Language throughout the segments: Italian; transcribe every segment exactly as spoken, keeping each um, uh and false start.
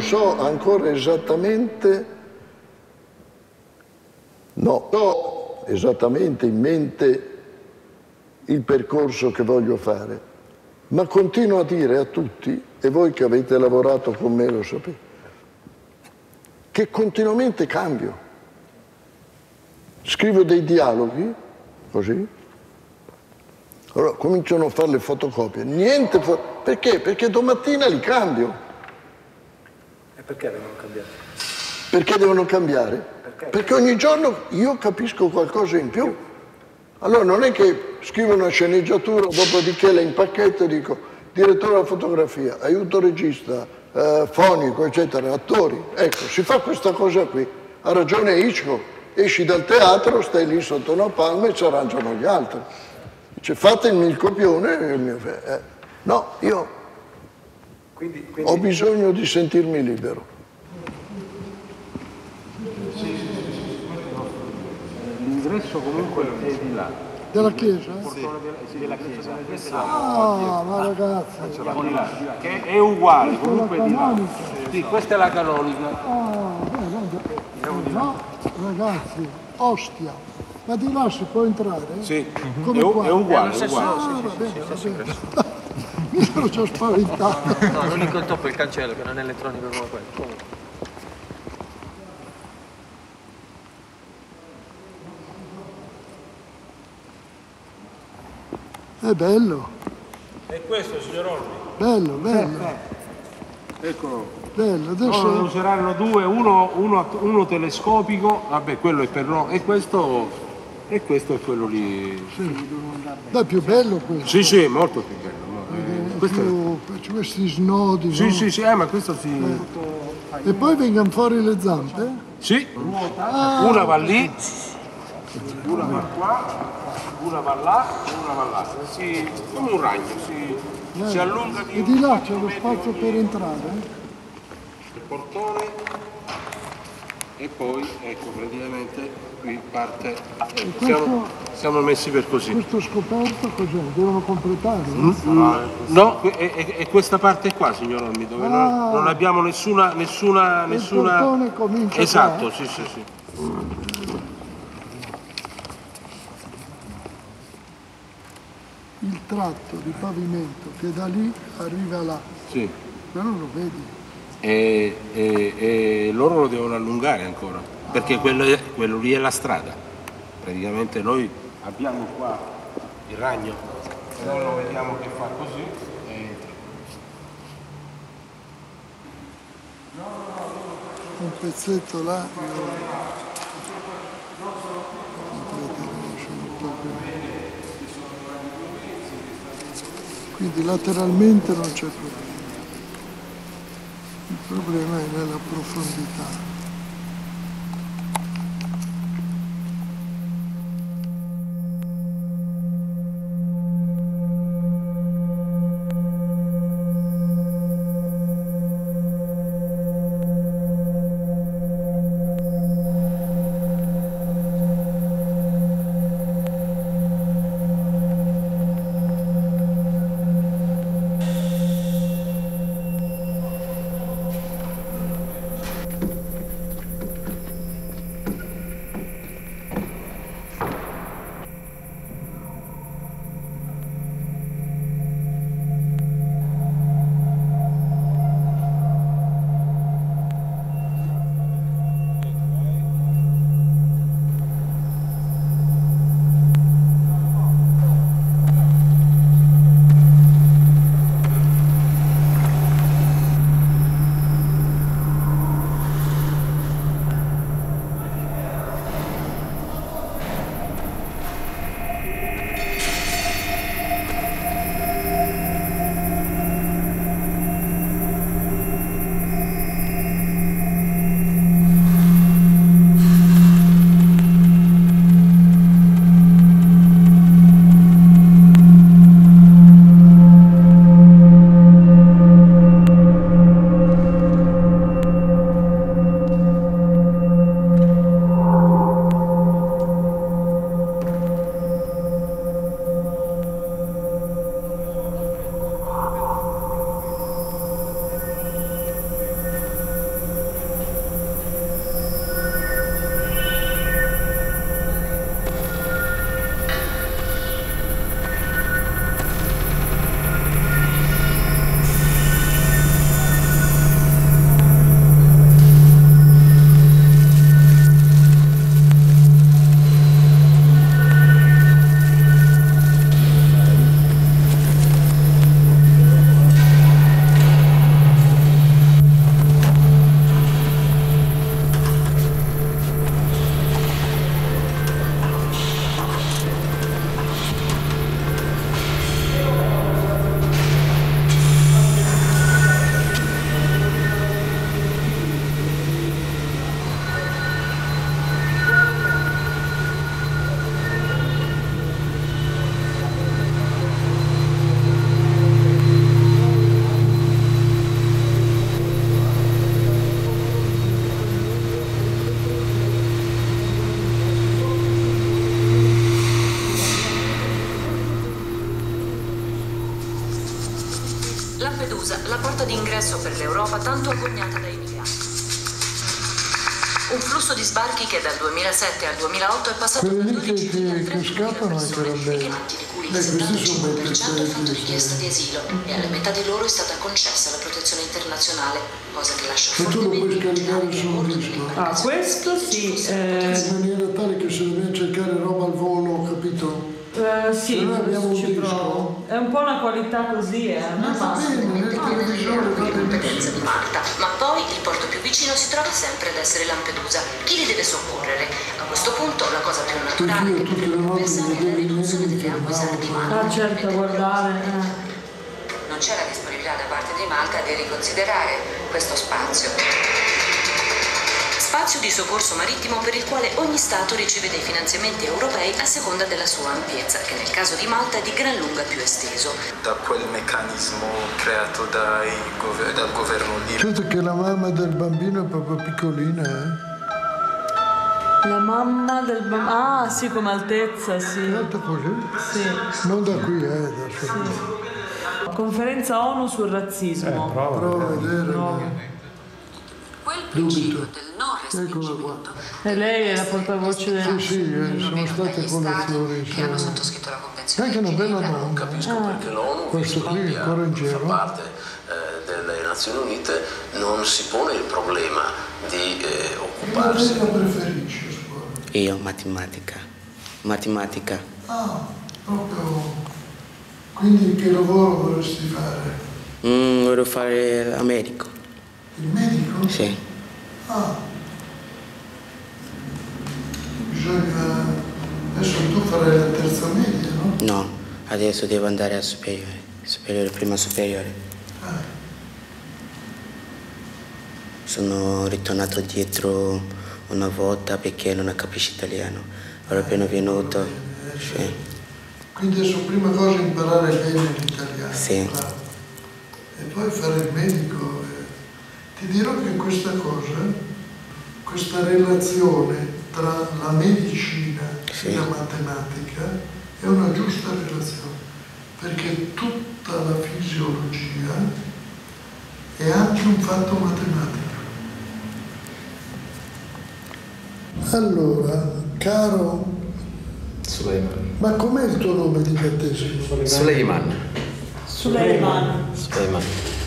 so ancora esattamente, no, ho esattamente in mente il percorso che voglio fare, ma continuo a dire a tutti, e voi che avete lavorato con me lo sapete, che continuamente cambio. Scrivo dei dialoghi, così, allora cominciano a fare le fotocopie. Niente, fo perché? Perché domattina li cambio. E perché devono cambiare? Perché devono cambiare? Perché? Perché ogni giorno io capisco qualcosa in più. Allora non è che scrivo una sceneggiatura, dopodiché la impacchetto e dico direttore della fotografia, aiuto regista, eh, fonico, eccetera, attori. Ecco, si fa questa cosa qui. Ha ragione Hitchcock, esci dal teatro, stai lì sotto una palma e ci arrangiano gli altri. Dice fatemi il copione. E il mio... eh. No, io quindi, quindi... ho bisogno di sentirmi libero. L'ingresso comunque è di là. Della chiesa? Sì, sì, della chiesa. Ah, ma ragazzi. Che è uguale, comunque di là. Sì, questa è la canonica. Ah, beh, no, ragazzi, Ostia. Ma di là si può entrare? Sì, come è, qua? è uguale, È è uguale. Ah, va bene, va bene. Mi sono già spaventato. No, l'unico intoppo è il cancello, che non è elettronico come quello. Comunque. È bello. È questo, signor Olmi? Bello, bello. Eccolo. Bello, adesso... No, ne useranno due, uno, uno, uno telescopico, vabbè, quello è per no, e questo, e questo è quello lì. Sì. Dai, è più bello questo. Sì, sì, è molto più bello. No? È Questo più, è... questi snodi, Sì, no? sì, sì, eh, ma questo si... Eh. E poi vengono fuori le zampe? Sì, Ah. una va lì, una va qua, una va là e una va là. Si, come un ragno, si, Eh. si allunga di E di là c'è lo spazio per entrare? il portone e poi ecco praticamente qui parte, ecco, questo- siamo, siamo messi per così. Questo scoperto cos'è? Devono completare? No, è, è, è questa parte qua, signor Olmi, dove Ah. non, non abbiamo nessuna, nessuna, Il nessuna... portone comincia Esatto, qua. sì, sì, sì. Il tratto di pavimento che da lì arriva là, Sì. però lo vedi. E, e, e loro lo devono allungare ancora, perché quello, è- quello lì è la strada. Praticamente noi abbiamo qua il ragno, se noi lo vediamo che fa così e entra. Un pezzetto là, io... quindi lateralmente non c'è problema. Il problema è nella profondità. Lampedusa, la porta d'ingresso per l'Europa tanto agognata dai migranti. Un flusso di sbarchi che dal duemilasette al duemilaotto è passato da dodici mila a trenta mila persone, migranti di cui il settantacinque per cento ha fatto richiesta di asilo e alla metà di loro è stata concessa la protezione internazionale, cosa che lascia fortemente inquietati a bordo dell'imbarcazione. Ah, questo sì. Eh... In maniera tale che se dobbiamo cercare roba al volo, capito? Uh, sì, noi abbiamo un ci disco. provo. È un po' una qualità così, eh. Non Va bene, nel televisore va Competenza di benissimo. Malta, ma poi il porto più vicino si trova sempre ad essere Lampedusa. Chi li deve soccorrere? A questo punto la cosa più naturale che potrebbe pensare è la riduzione delle acque sane di Malta. Ah, certo, guardare. Eh. Non c'è la disponibilità da parte di Malta di riconsiderare questo spazio. Spazio di soccorso marittimo per il quale ogni Stato riceve dei finanziamenti europei a seconda della sua ampiezza, che nel caso di Malta è di gran lunga più esteso. Da quel meccanismo creato dai gover- dal governo lì. Certo che la mamma del bambino è proprio piccolina, eh? La mamma del bambino. Ah, sì, come altezza, sì. Certo così? Sì. Non da qui, eh, da su. Sì. Conferenza ONU sul razzismo. Eh, prova. Prova a vedere. Prova. ma- Quel principio Dubito. del non Eccola qua. respingimento E lei è la portavoce del... Sì, sì, eh, sono state colazioni. che hanno sono- sottoscritto la convenzione. Anche una bella Ginevra. donna. Capisco perché l'ONU, Questo visto qui, che ancora in fa giro. parte eh, delle Nazioni Unite, non si pone il problema di eh, Che occuparsi. materia preferisci a scuola? Io matematica. Matematica. Ah, proprio. Quindi che lavoro vorresti fare? Mm, voglio fare il medico. Il medico? Sì. Ah. Bisogna... Adesso tu farai la terza media, no? No, adesso devo andare al superiore. Superiore, prima superiore. Ah. Sono ritornato dietro una volta perché non capisco italiano. Ora appena venuto. Sì. Quindi adesso prima cosa imparare bene l'italiano. Sì. Bravo. E poi fare il medico. eh. Ti dirò che questa cosa, questa relazione tra la medicina Sì. e la matematica è una giusta relazione, perché tutta la fisiologia è anche un fatto matematico. Allora, caro, Suleiman. ma com'è il tuo nome di battesimo? Suleiman. Suleiman. Suleiman.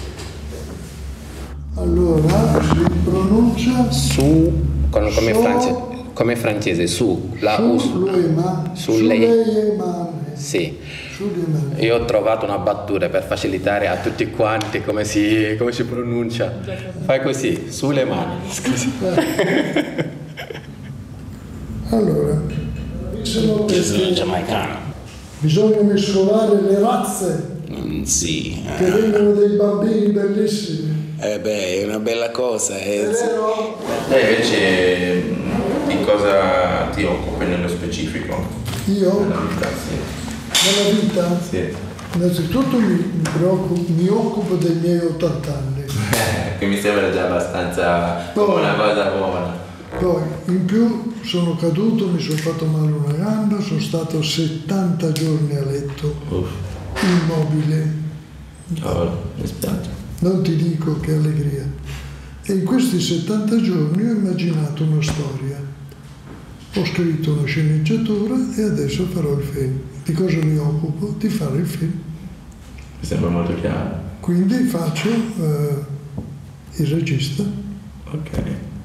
Allora, si pronuncia Su, come, come, So- france- come francese, su, la U. Suleiman. Sulei- Suleiman. Sì. Suleiman. Io ho trovato una battuta per facilitare a tutti quanti come si, come si pronuncia. Fai così, Suleiman. Scusi. Allora, se no perché giamaicano. bisogna mescolare le razze, Mm, sì. che vengono dei bambini bellissimi. Eh beh, è una bella cosa. È Eh. vero? Lei invece di cosa ti occupi nello specifico? Io, Nella vita, sì. nella vita, Sì. innanzitutto mi, mi preoccupo- mi occupo dei miei ottanta anni. Eh, che mi sembra già abbastanza come una cosa buona. Poi, in più, sono caduto, mi sono fatto male una gamba, sono stato settanta giorni a letto, Uff, immobile. cavolo, mi spiace. Non ti dico che allegria. E in questi settanta giorni ho immaginato una storia. Ho scritto una sceneggiatura e adesso farò il film. Di cosa mi occupo? Di fare il film. Mi sembra molto chiaro. Quindi faccio eh, il regista. Ok.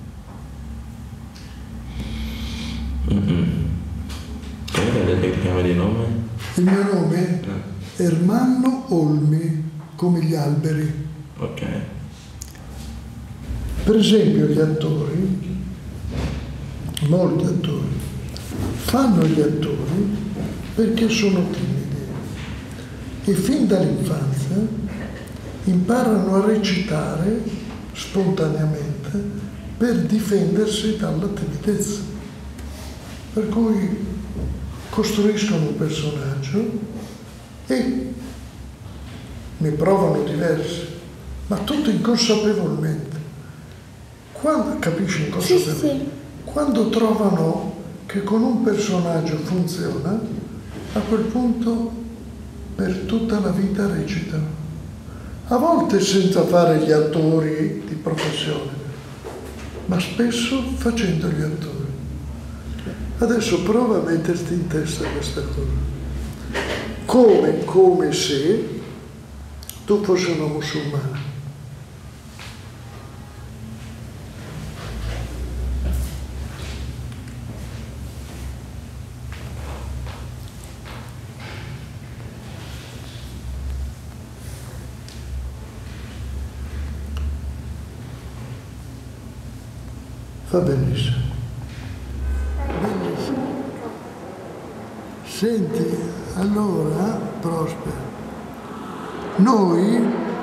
Mm-hmm. Come vedete che ti chiama di nome? Il mio nome è Ermanno Olmi, come gli alberi. Ok. Per esempio gli attori, molti attori, fanno gli attori perché sono timidi e fin dall'infanzia imparano a recitare spontaneamente per difendersi dalla timidezza. Per cui costruiscono un personaggio e ne provano diversi, ma tutto inconsapevolmente. Quando, capisci inconsapevolmente? Sì, sì. Quando trovano che con un personaggio funziona, a quel punto per tutta la vita recitano. a volte senza fare gli attori di professione, ma spesso facendo gli attori. Adesso prova a metterti in testa questa cosa. Come, come se tu fossi una musulmana. Va benissimo. Benissimo. Senti, allora, Prospero, noi,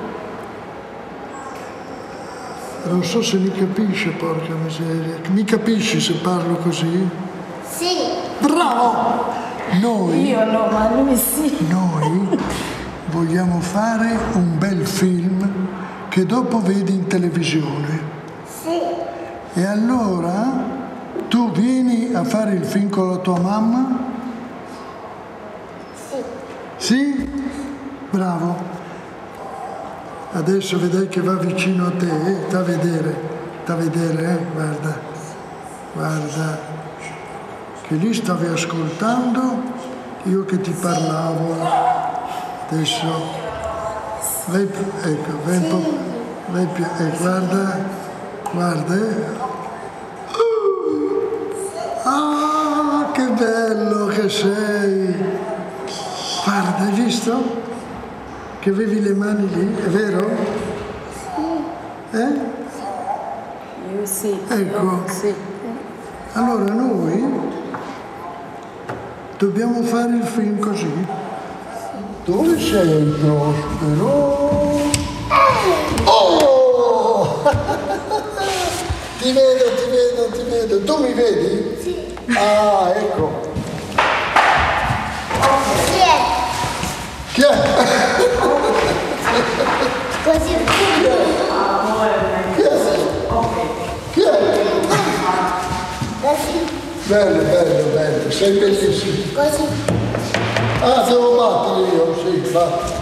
non so se mi capisce, porca miseria, mi capisci se parlo così? Sì. Bravo! Noi, Io no, ma lui sì. Noi vogliamo fare un bel film che dopo vedi in televisione. Sì. E allora tu vieni a fare il film con la tua mamma? Sì. Sì? Bravo. Adesso vedrai che va vicino a te, eh? Da vedere, da vedere, eh? Guarda, guarda, che lì stavi ascoltando io che ti parlavo. Adesso, vai, ecco, vai un po', vai più, eh, guarda. Guarda, eh. Ah, che bello che sei! Guarda, hai visto? Che avevi le mani lì, è vero? Eh? Io sì. Ecco. Sì. Allora noi dobbiamo fare il film così. Dove sei, Prospero? Oh! Ti vedo, ti vedo, ti vedo. Tu mi vedi? Sì. Ah, ecco. Chi è? Chi è? Così. Chi è? Chi è? Così. Bello, bello, bello. Sei bellissimo. Così. Ah, devo battere io, sì, va.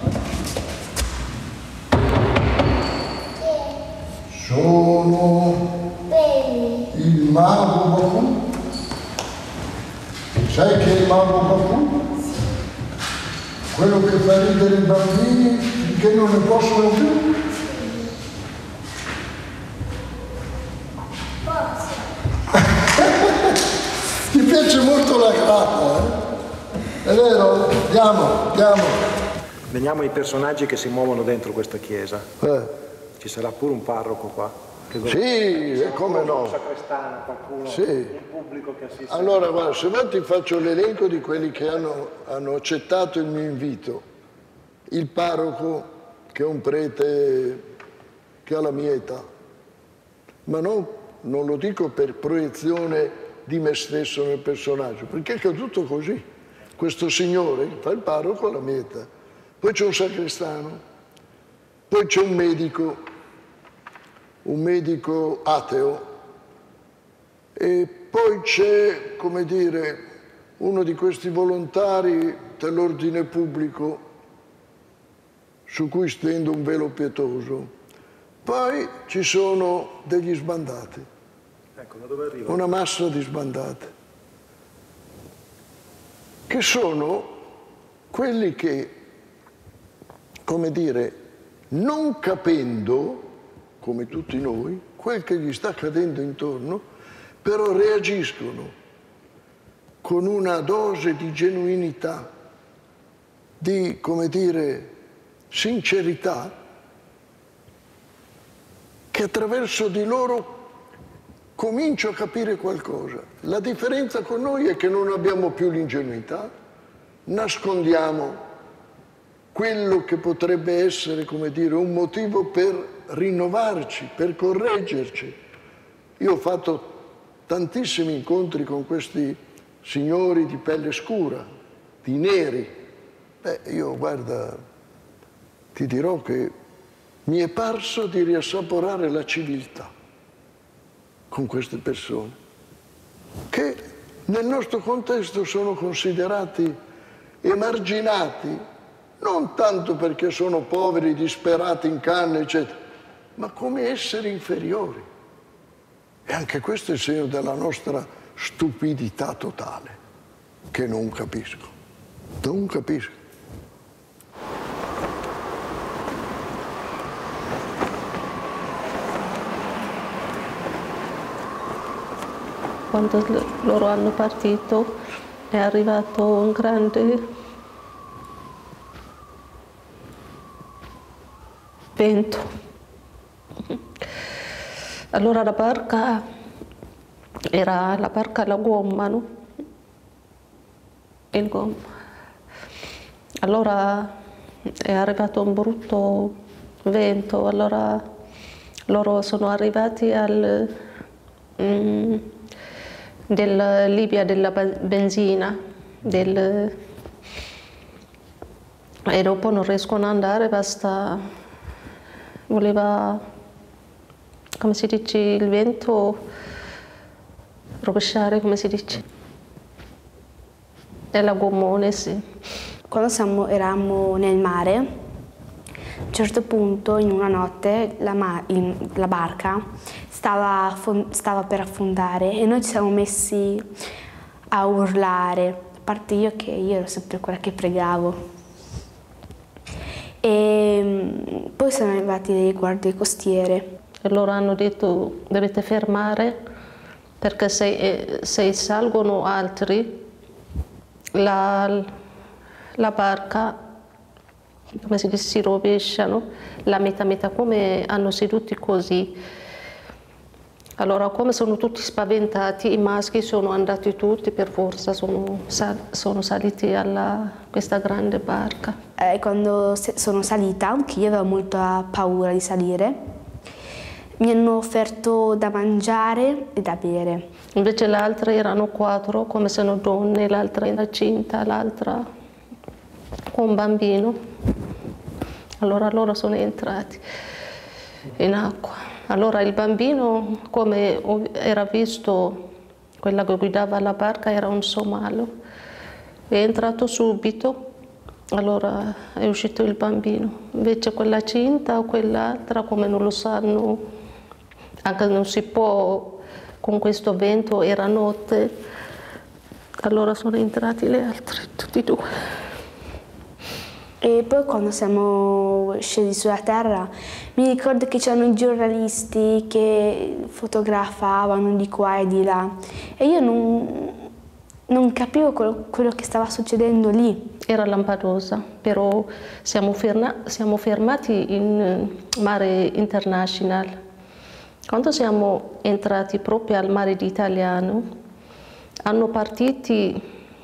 Sono il mago Babu. Sai che è il mago Babu? Quello che fa ridere i bambini finché non ne possono più. Ti piace molto la grappa, eh? È vero? Andiamo, andiamo. Veniamo ai personaggi che si muovono dentro questa chiesa. Eh. Ci sarà pure un parroco qua. Che Sì, come no. Un sacrestano, qualcuno, Sì. il pubblico che assiste. Allora, guarda, se vuoi ti faccio l'elenco di quelli che hanno, hanno accettato il mio invito. Il parroco, che è un prete che ha la mia età, ma non, non lo dico per proiezione di me stesso nel personaggio, perché è caduto così. Questo signore fa il parroco alla mia età. Poi c'è un sacrestano, poi c'è un medico, un medico ateo, e poi c'è, come dire, uno di questi volontari dell'ordine pubblico su cui stendo un velo pietoso. Poi ci sono degli sbandati, Ecco, da dove arriva? una massa di sbandati, che sono quelli che, come dire, non capendo, come tutti noi, quel che gli sta accadendo intorno, però reagiscono con una dose di genuinità, di, come dire, sincerità, che attraverso di loro comincio a capire qualcosa. La differenza con noi è che non abbiamo più l'ingenuità, nascondiamo quello che potrebbe essere, come dire, un motivo per rinnovarci, per correggerci. Io ho fatto tantissimi incontri con questi signori di pelle scura, di neri. Beh, io, guarda, ti dirò che mi è parso di riassaporare la civiltà con queste persone, che nel nostro contesto sono considerati emarginati, non tanto perché sono poveri, disperati in canne, eccetera, ma come esseri inferiori. E anche questo è il segno della nostra stupidità totale, che non capisco, non capisco. Quando loro hanno partito è arrivato un grande vento. Allora la barca era la barca alla gomma, no? Il gomma. Allora è arrivato un brutto vento, allora loro sono arrivati al mm, della Libia della benzina del, e dopo non riescono ad andare, basta, voleva, come si dice, il vento rovesciare, come si dice, è la gommone, sì. Quando siamo, eravamo nel mare, a un certo punto in una notte la, ma, in, la barca stava, stava per affondare e noi ci siamo messi a urlare, a parte io che io ero sempre quella che pregavo. E poi sono arrivati dei guardie costiere. E loro hanno detto dovete fermare perché se, se salgono altri la, la barca, come si dice, si rovesciano, la metà metà, come hanno seduti così. Allora, come sono tutti spaventati, i maschi sono andati tutti per forza, sono, sal sono saliti a questa grande barca. Eh, quando sono salita, che io avevo molta paura di salire, mi hanno offerto da mangiare e da bere. Invece le altre erano quattro, come sono donne, l'altra era cinta, l'altra con un bambino. Allora loro sono entrati in acqua. Allora il bambino, come era visto, quella che guidava la barca era un somalo, è entrato subito, allora è uscito il bambino. Invece quella cinta o quell'altra, come non lo sanno, anche non si può, con questo vento, era notte, allora sono entrati le altre, tutti e due. E poi quando siamo scesi sulla terra mi ricordo che c'erano i giornalisti che fotografavano di qua e di là e io non, non capivo quello, quello che stava succedendo lì. Era Lampedusa, però siamo, ferma, siamo fermati in mare internazionale. Quando siamo entrati proprio al mare italiano hanno partiti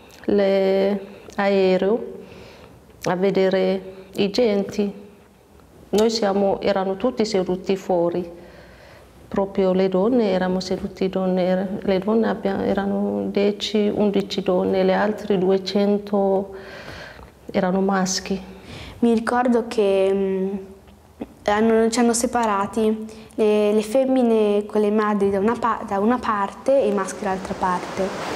l'aereo a vedere i genti. Noi siamo, erano tutti seduti fuori, proprio le donne, eravamo seduti donne, le donne abbiamo, erano dieci undici donne, le altre duecento erano maschi. Mi ricordo che mh, hanno, ci hanno separati, le, le femmine, quelle madri da una, da una parte e i maschi dall'altra parte.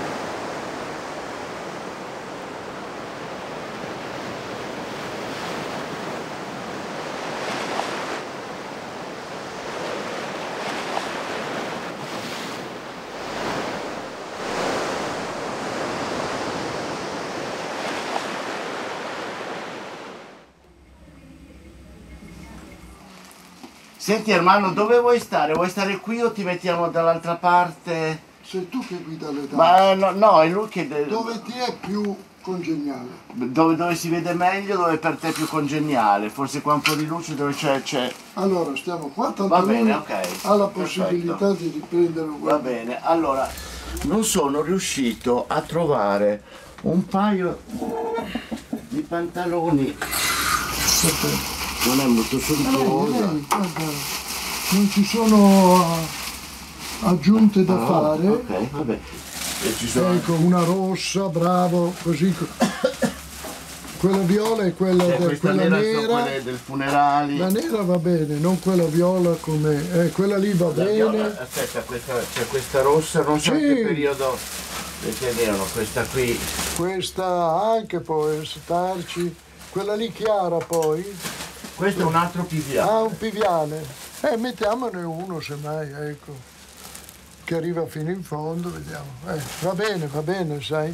Senti Ermanno, dove vuoi stare? Vuoi stare qui o ti mettiamo dall'altra parte? Sei tu che guida le Ma no, no, è lui che... Dove ti è più congeniale? Dove, dove si vede meglio, dove per te è più congeniale. Forse qua un po' di luce dove c'è... Allora, stiamo qua, tanto Va bene, ok. ha la possibilità Perfetto. di riprendere un Va bene, allora, non sono riuscito a trovare un paio di pantaloni... Non è molto sontuosa. Non ci sono aggiunte da ah, fare. Ok, vabbè. E ci sono... Ecco, una rossa, bravo, così. Quella viola e quella, cioè, de, quella nera. nera. Quelle del funerali. La nera va bene, non quella viola come... Eh, quella lì va La bene. Viola, aspetta, questa, c'è questa rossa, non so sì. in che periodo le tenevano, questa qui. Questa anche può starci. Quella lì chiara poi. Questo è un altro piviale. Ah, un piviale. Eh, mettiamone uno semmai, ecco. Che arriva fino in fondo, vediamo. Eh, va bene, va bene, sai.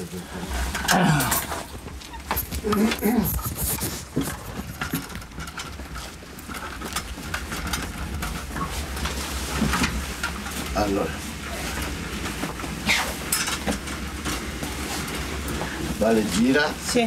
Allora. Vale, gira. Sì.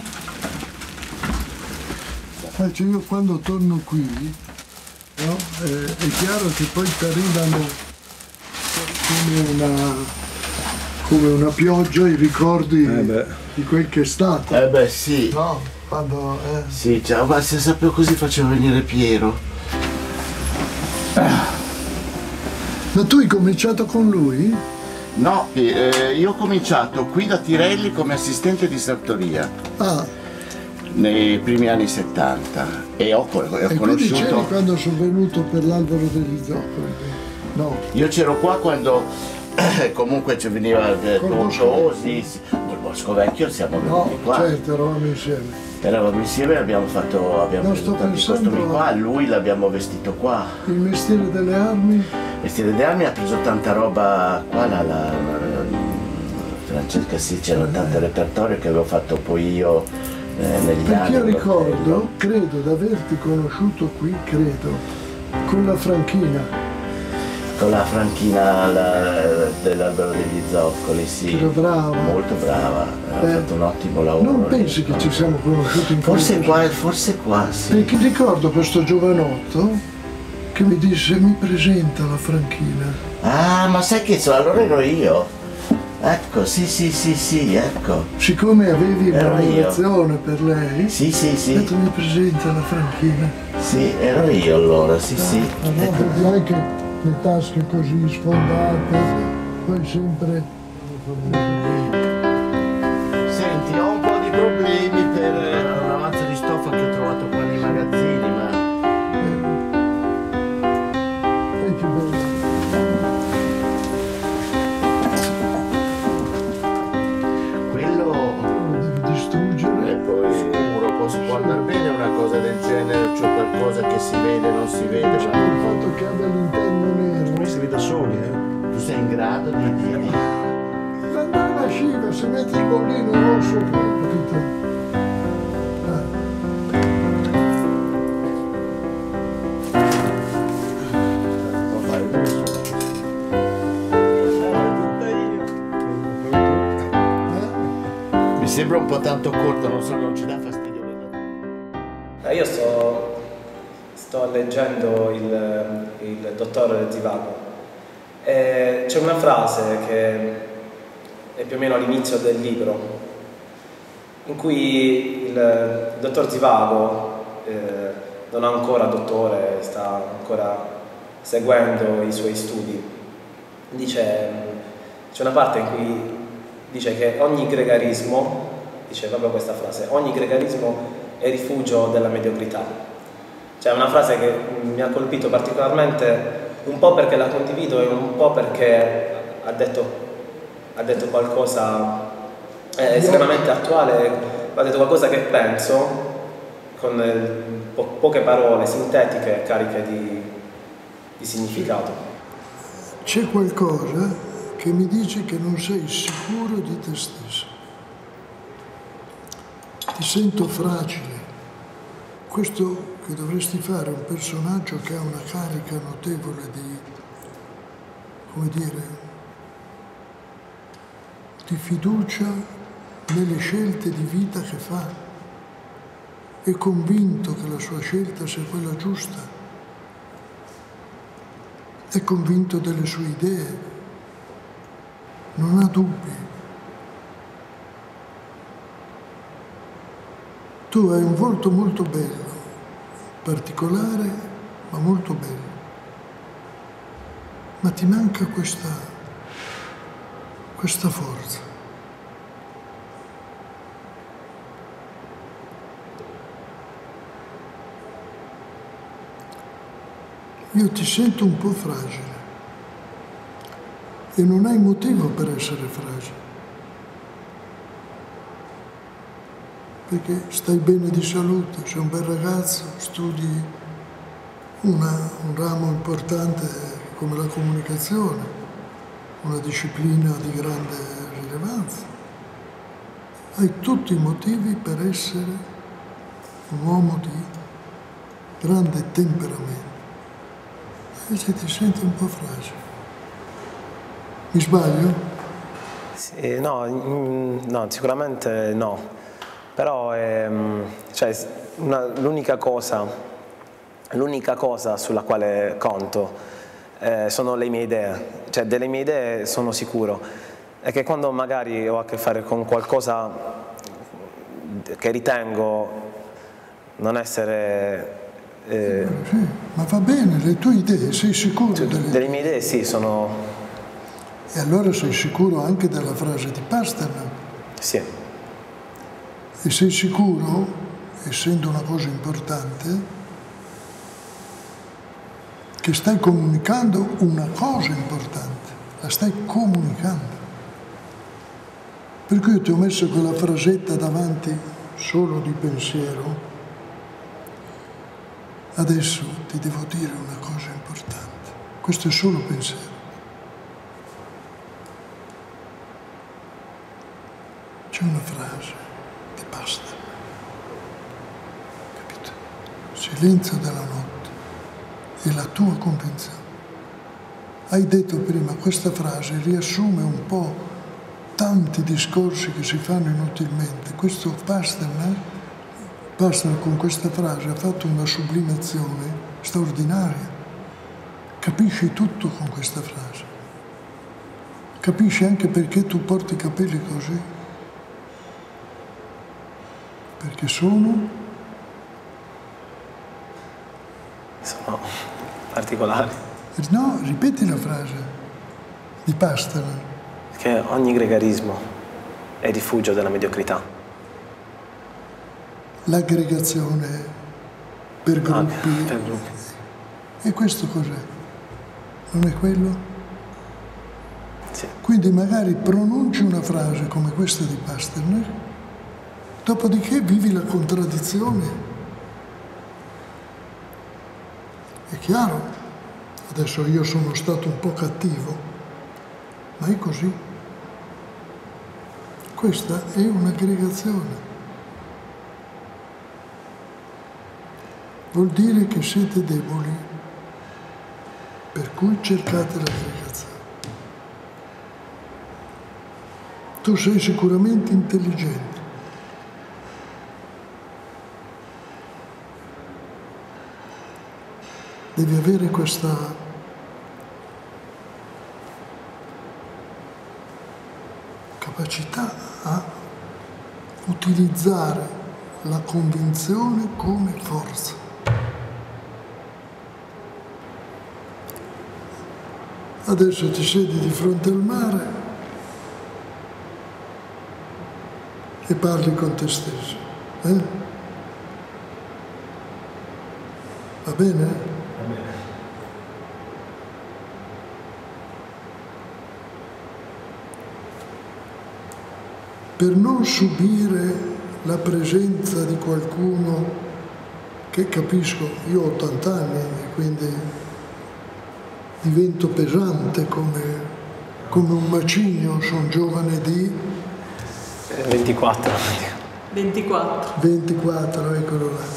Faccio io quando torno qui, no? eh, è chiaro che poi ti arrivano come una, come una pioggia i ricordi eh di quel che è stato. Eh beh sì. No, quando... Eh. Sì, ciao, ma se sapevo così facevo venire Piero. Ma tu hai cominciato con lui? No, eh, io ho cominciato qui da Tirelli come assistente di sartoria. Ah. Nei primi anni settanta e ho, ho e conosciuto... E c'eri quando sono venuto per l'albero degli zoccoli? No. Io c'ero qua quando eh, comunque ci veniva il Bosco, sì, sì. Col Bosco Vecchio siamo venuti no, qua. certo, eravamo insieme. Eravamo insieme e abbiamo fatto, abbiamo preso tanti costumi qua, lui l'abbiamo vestito qua. Il mestiere delle armi? Il mestiere delle armi ha preso tanta roba qua, la, la, la, la Francesca, sì, c'era tanto repertorio che avevo fatto poi io. Eh, negli Perché anni, io ricordo, credo di averti conosciuto qui, credo, con la Franchina. Con la Franchina la, dell'albero degli zoccoli, sì. Era brava. Molto brava, ha eh, fatto un ottimo lavoro. Non pensi che ci siamo conosciuti in Forse qua, forse qua, sì. Perché ricordo questo giovanotto che mi disse, mi presenta la Franchina. Ah, ma sai che so, allora ero io. Ecco, sì, sì, sì, sì, ecco. Siccome avevi una relazione per lei, sì, sì, sì. detto, mi presenta la Franchina. Sì, ero io allora, sì, ah, sì. Allora vedi anche le tasche così sfondate, poi sempre... Senti, ho un po' di problemi per un avanzo di stoffa che ho trovato qua nei magazzini, ma... Eh, che bello. Si può andare bene una cosa del genere, c'è qualcosa che si vede, non si vede, ma il fatto che abbia l'interno nero. Noi si vede soli, eh? Tu sei in grado di dire. Andare alla sciva, se metti il bollino rosso, capito? Mi sembra un po' tanto corto, non so, non ci dà fastidio. Io sto, sto leggendo il, il Dottore Zivago e c'è una frase che è più o meno all'inizio del libro in cui il dottor Zivago eh, non è ancora dottore, sta ancora seguendo i suoi studi. Dice, c'è una parte in cui dice che ogni gregarismo, dice proprio questa frase, ogni gregarismo è rifugio della mediocrità. Cioè è una frase che mi ha colpito particolarmente, un po' perché la condivido e un po' perché ha detto, ha detto qualcosa eh, estremamente attuale, ha detto qualcosa che penso con po poche parole sintetiche cariche di, di significato. C'è qualcosa che mi dice che non sei sicuro di te stesso. Ti sento fragile. Questo che dovresti fare è un personaggio che ha una carica notevole di, come dire, di fiducia nelle scelte di vita che fa. È convinto che la sua scelta sia quella giusta. È convinto delle sue idee. Non ha dubbi. Tu hai un volto molto bello, particolare ma molto bello, ma ti manca questa, questa forza. Io ti sento un po' fragile e non hai motivo per essere fragile. perché stai bene di salute, sei un bel ragazzo, studi una, un ramo importante come la comunicazione, una disciplina di grande rilevanza. Hai tutti i motivi per essere un uomo di grande temperamento. Invece ti senti un po' fragile. Mi sbaglio? Sì, no, no, sicuramente no. Però ehm, cioè, l'unica cosa, l'unica cosa sulla quale conto eh, sono le mie idee. Cioè, delle mie idee sono sicuro. E che quando magari ho a che fare con qualcosa che ritengo non essere... Eh, sì, ma va bene, le tue idee, sei sicuro cioè, delle, delle mie idee? Sì, sono... E allora sei sicuro anche della frase di Pasternak? Sì. E sei sicuro, essendo una cosa importante, che stai comunicando una cosa importante, la stai comunicando. Per cui io ti ho messo quella frasetta davanti solo di pensiero. Adesso ti devo dire una cosa importante. Questo è solo pensiero. C'è una frase di Pasternak, capito? Silenzio della notte è la tua convinzione. Hai detto prima, questa frase riassume un po' tanti discorsi che si fanno inutilmente. Questo Pasternak, Pasternak con questa frase ha fatto una sublimazione straordinaria. Capisci tutto con questa frase. Capisci anche perché tu porti i capelli così. Perché sono? Sono particolari. No, ripeti la frase di Pasternak. Che ogni gregarismo è rifugio della mediocrità. L'aggregazione per gruppi. Ah, per gruppi. E questo cos'è? Non è quello? Sì. Quindi magari pronunci una frase come questa di Pasternak, dopodiché vivi la contraddizione. È chiaro? Adesso io sono stato un po' cattivo, ma è così. Questa è un'aggregazione. Vuol dire che siete deboli, per cui cercate l'aggregazione. Tu sei sicuramente intelligente. Devi avere questa capacità a utilizzare la convinzione come forza. Adesso ti siedi di fronte al mare e parli con te stesso. Eh? Va bene? Per non subire la presenza di qualcuno che, capisco, io ho ottanta anni e quindi divento pesante come, come un macigno, sono giovane di... ventiquattro. ventiquattro. ventiquattro, eccolo là.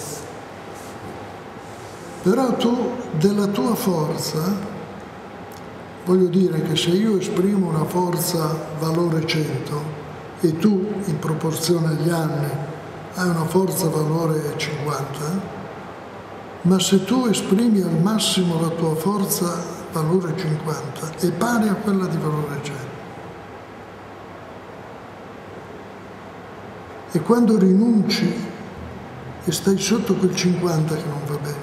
Però tu, della tua forza, voglio dire che se io esprimo una forza valore cento, e tu, in proporzione agli anni, hai una forza valore cinquanta, ma se tu esprimi al massimo la tua forza valore cinquanta, è pari a quella di valore cento. E quando rinunci e stai sotto quel cinquanta che non va bene,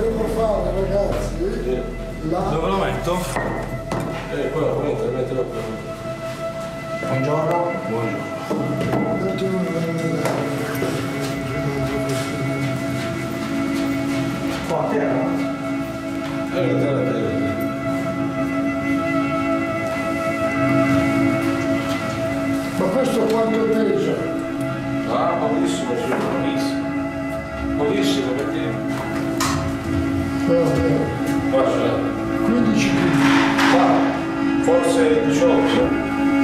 Dove lo metto? Eh, quello, mettilo, mettilo. Buongiorno. Buongiorno. Qua a terra? Eh, terra, terra. Ma questo quanto pesa? Ah, pochissimo, sì, pochissimo. Pochissimo perché... Qua c'è. quindici chili. Qua, forse diciotto.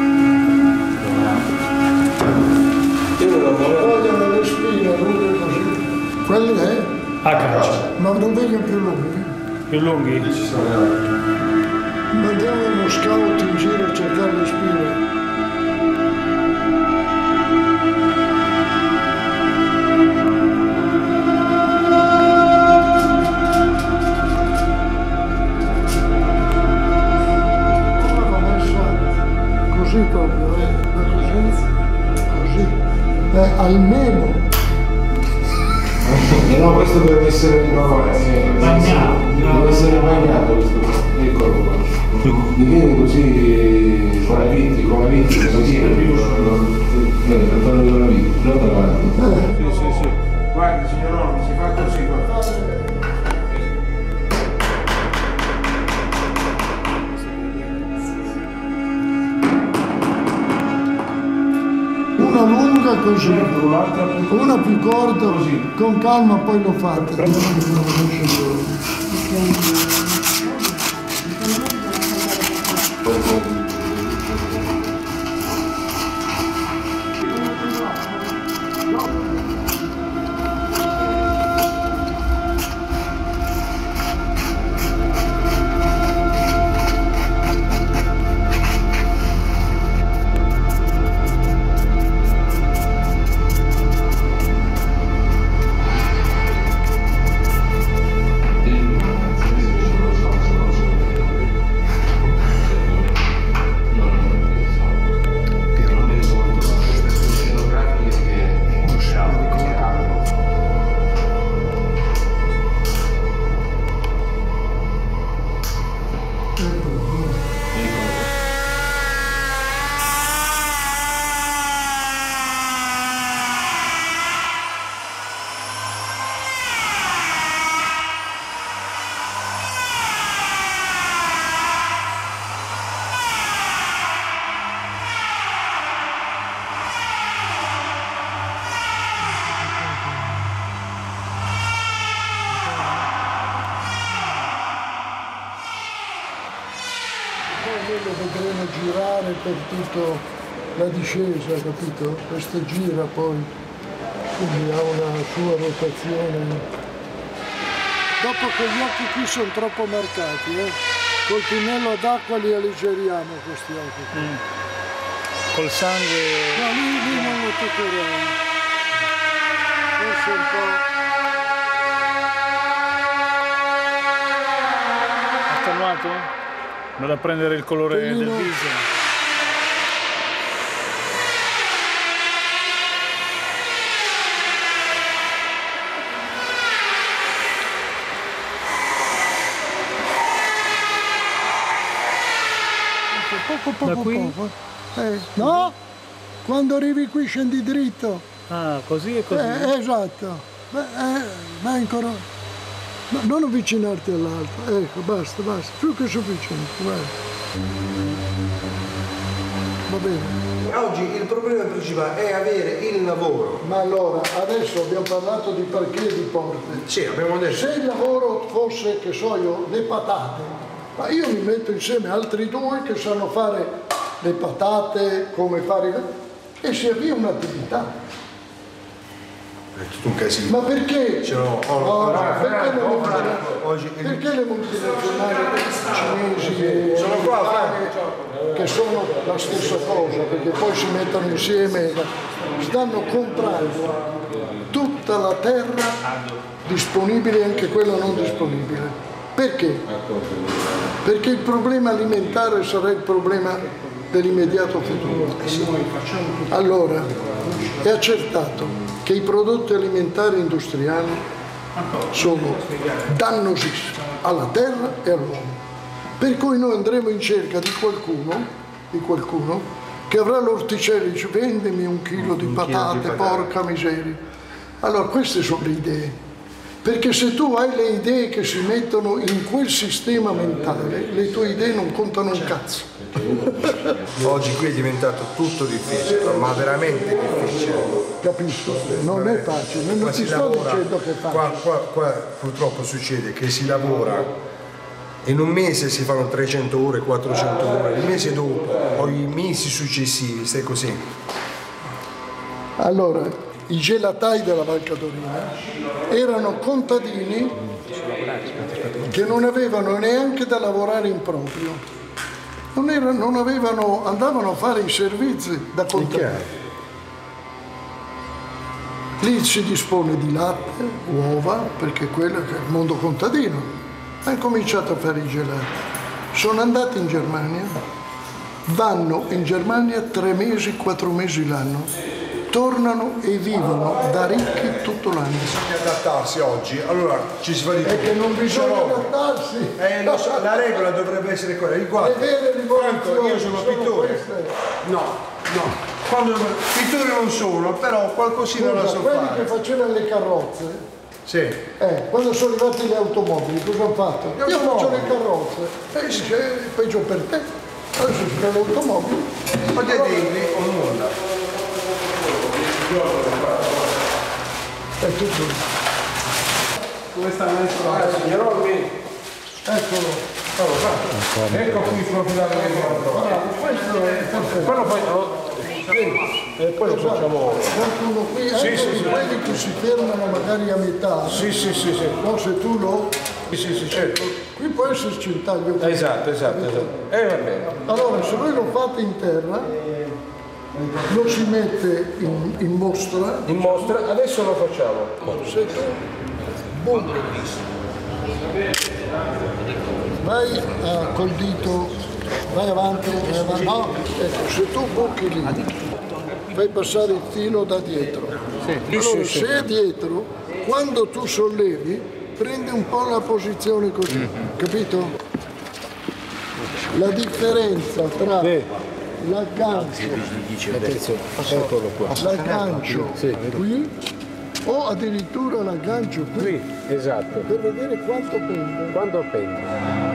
Vogliono le spine lunghe così. Quelli è? A calcio. Ma non vengono più lunghi? Più lunghi? Mandiamo uno scout in giro a cercare le spine. Così proprio, eh? Così, così. Eh, almeno. No, questo deve essere bagnato. Deve essere bagnato questo. Eccolo qua. Mi viene così con la viti, con la viti, così. Viene per fare con la viti, non davanti. Sì, sì, sì. Guardi signor Ormi, si fa così, guarda. Una lunga così, una più corta così, con calma poi lo fate. Lo vedremo girare per tutta la discesa, capito? Questo gira poi, quindi ha una sua rotazione. Dopo che gli occhi qui sono troppo marcati, eh? Col pennello d'acqua li alleggeriamo questi occhi. Mm. Col sangue... No, lì, lì non lo toccherei. Forse un po'... Attenuato? Vado a prendere il colore Tenino. Del viso. Poco, poco, da qui? Poco. Eh, no, quando arrivi qui scendi dritto. Ah, così e così? Eh, esatto. Beh, eh, vai ancora. Ma non avvicinarti all'altro, ecco, basta, basta, più che sufficiente, guarda. Va bene. Oggi il problema principale è avere il lavoro. Ma allora, adesso abbiamo parlato di parquet e di porte. Sì, abbiamo detto. Se il lavoro fosse, che so io, le patate, ma io mi metto insieme altri due che sanno fare le patate, come fare... e si avvia un'attività. È tutto un casino. Ma perché? Ce l'ho, ho, no, ho, no, ho, perché, le ho, oggi, perché le multinazionali cinesi e sono qua, che sono la stessa cosa, perché poi si mettono insieme, stanno comprando tutta la terra disponibile e anche quella non disponibile. Perché? Perché il problema alimentare sarà il problema dell'immediato futuro. Allora, è accertato che i prodotti alimentari industriali sono dannosissimi alla terra e all'uomo. Per cui noi andremo in cerca di qualcuno, di qualcuno che avrà l'orticello e dice vendimi un chilo di patate, porca miseria. Allora queste sono le idee. Perché se tu hai le idee che si mettono in quel sistema mentale, le tue idee non contano un cazzo. Oggi qui è diventato tutto difficile, ma veramente difficile. Capisco, non è facile, non ti sto dicendo che è facile. Qua, qua, qua purtroppo succede che si lavora, in un mese si fanno trecento ore, quattrocento ore, il mese dopo o i mesi successivi, stai così. Allora, i gelatai della Val Cadorina erano contadini che non avevano neanche da lavorare in proprio, non, era, non avevano, andavano a fare i servizi da contadini. Lì si dispone di latte, uova, perché quello è il mondo contadino. Hanno cominciato a fare i gelati. Sono andati in Germania, vanno in Germania tre mesi, quattro mesi l'anno. Tornano e vivono da ricchi tutto l'anno. Bisogna adattarsi oggi, allora ci si fa di tutto. È che non bisogna adattarsi. Eh, lo so, la regola dovrebbe essere quella. Guarda, Franco, io sono pittore. No, no. Quando, pittore non sono, però qualcosina la so quelli fare. che facevano le carrozze, sì. eh, quando sono arrivati le automobili, cosa hanno fatto? Le io faccio le automobili. carrozze. E dice, è peggio per te. Adesso si fa le automobili. Ma dei degli o nulla. È tutto. Come sta maestro? Ah, signor qui. Eccolo. Oh, ecco qui proprio la ah, questo è perfetto. Quello poi no. E poi lo facciamo. Qualcuno qui, ecco sì, sì, sì. quelli che si fermano magari a metà. Sì, sì, sì, sì. No, se tu lo. Sì, sì, sì, certo. Qui può esserci il taglio. Esatto, esatto, esatto. Eh, va bene. Allora, se voi lo fate in terra, lo si mette in, in mostra. In mostra, adesso lo facciamo. Se tu buchi, vai ah, col dito, vai avanti, vai avanti. No, ecco, se tu buchi lì, fai passare il filo da dietro. Allora, se è dietro, quando tu sollevi, prendi un po' la posizione così, capito? La differenza tra l'aggancio, l'aggancio qui o addirittura l'aggancio qui, esatto, per vedere quanto pende. Quanto pende?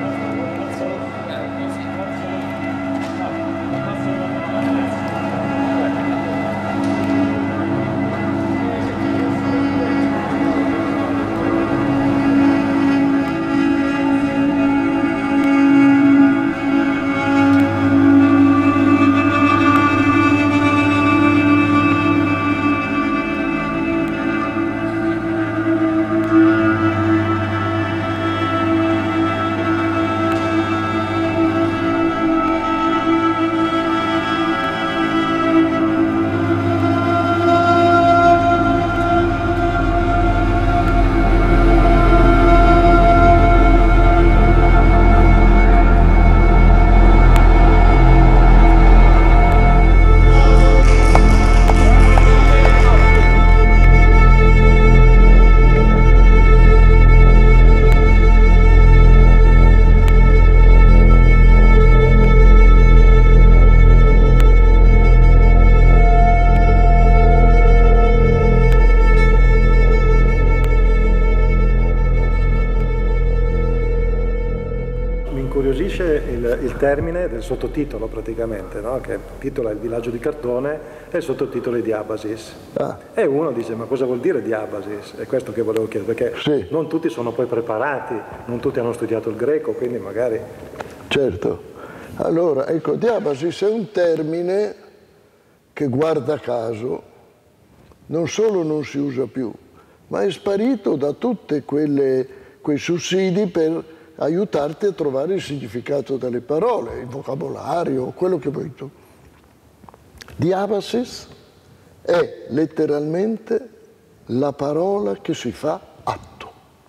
Il, il termine del sottotitolo praticamente, no? Che il titolo è Il villaggio di cartone e il sottotitolo è Diabasis. Ah. E uno dice ma cosa vuol dire Diabasis? È questo che volevo chiedere, perché sì. Non tutti sono poi preparati, non tutti hanno studiato il greco, quindi magari... Certo. Allora, ecco, Diabasis è un termine che guarda caso non solo non si usa più, ma è sparito da tutti quei sussidi per aiutarti a trovare il significato delle parole, il vocabolario, quello che vuoi tu. Diabasis è letteralmente la parola che si fa atto.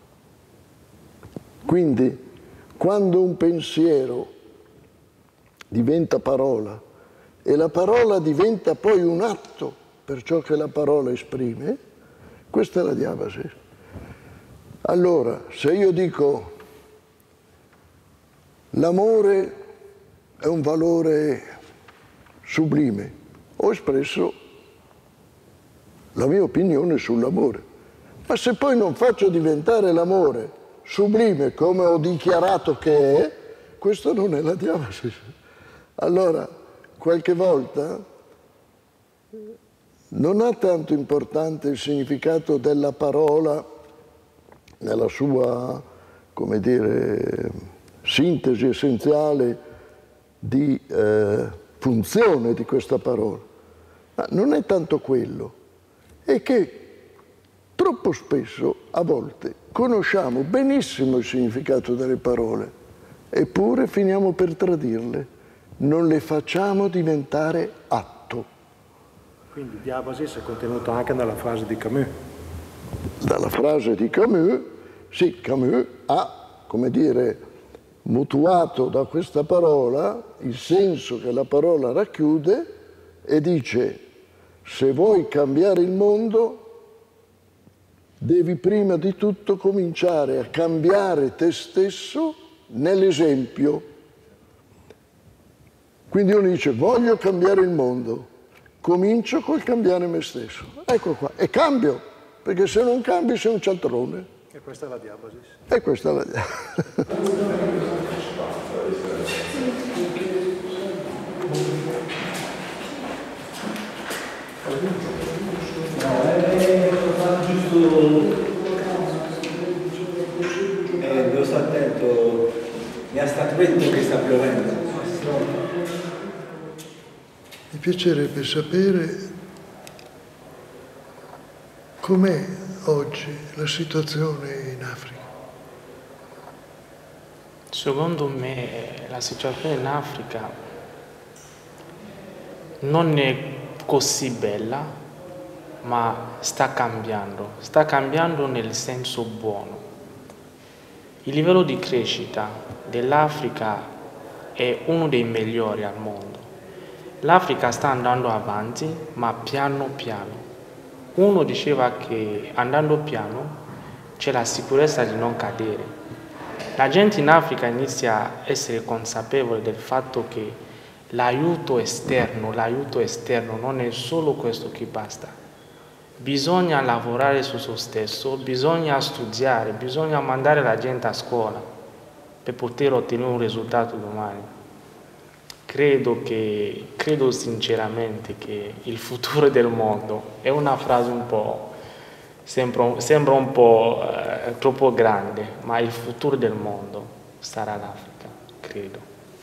Quindi, quando un pensiero diventa parola e la parola diventa poi un atto per ciò che la parola esprime, questa è la diabasis. Allora, se io dico l'amore è un valore sublime. Ho espresso la mia opinione sull'amore. Ma se poi non faccio diventare l'amore sublime come ho dichiarato che è, questo non è la diabasi. Allora, qualche volta non ha tanto importante il significato della parola nella sua, come dire, sintesi essenziale di eh, funzione di questa parola. Ma non è tanto quello, è che troppo spesso, a volte, conosciamo benissimo il significato delle parole, eppure finiamo per tradirle, non le facciamo diventare atto. Quindi diabasis è contenuto anche nella frase di Camus. Dalla frase di Camus, sì, Camus ha, come dire, mutuato da questa parola il senso che la parola racchiude e dice: se vuoi cambiare il mondo, devi prima di tutto cominciare a cambiare te stesso nell'esempio. Quindi uno dice: voglio cambiare il mondo, comincio col cambiare me stesso. Ecco qua, e cambio, perché se non cambi sei un cialtrone. E questa è la diabasis. E questa è la diabasis. Eh, devo stare attento, mi ha stato detto che sta piovendo. Mi piacerebbe sapere com'è oggi la situazione in Africa. Secondo me la situazione in Africa non è così bella, ma sta cambiando, sta cambiando nel senso buono. Il livello di crescita dell'Africa è uno dei migliori al mondo. L'Africa sta andando avanti, ma piano piano. Uno diceva che andando piano c'è la sicurezza di non cadere. La gente in Africa inizia a essere consapevole del fatto che l'aiuto esterno, l'aiuto esterno non è solo questo che basta. Bisogna lavorare su se stesso, bisogna studiare, bisogna mandare la gente a scuola per poter ottenere un risultato domani. Credo, che, credo sinceramente che il futuro del mondo è una frase un po', sembra, sembra un po' eh, troppo grande, ma il futuro del mondo sarà l'Africa, credo.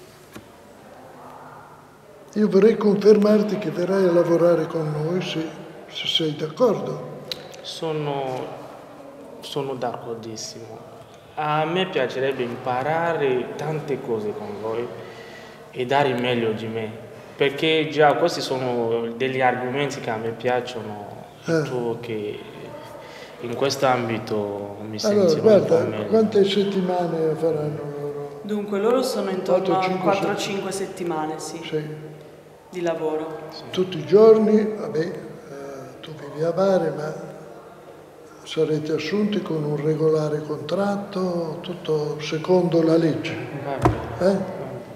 Io vorrei confermarti che verrai a lavorare con noi se, se sei d'accordo. Sono, sono d'accordissimo. A me piacerebbe imparare tante cose con voi e dare il meglio di me, perché già questi sono degli argomenti che a me piacciono, eh. Trovo che in questo ambito mi allora, sentirò guarda, un po' meglio. Quante settimane faranno loro? Dunque, loro sono intorno a quattro cinque settimane, sì, sì, di lavoro. Sì. Tutti i giorni, vabbè, eh, tu vivi a Bari, ma sarete assunti con un regolare contratto, tutto secondo la legge. Eh?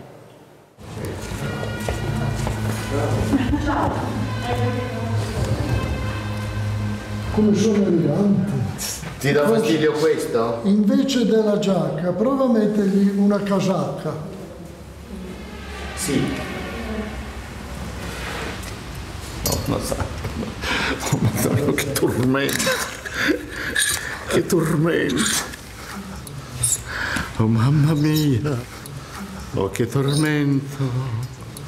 Come sono eleganti. Ti dà fastidio questo? Invece della giacca, prova a mettergli una casacca. Sì. Oh, ma sa, oh, ma sa, che tormento, che tormento. Oh mamma mia, oh che tormento.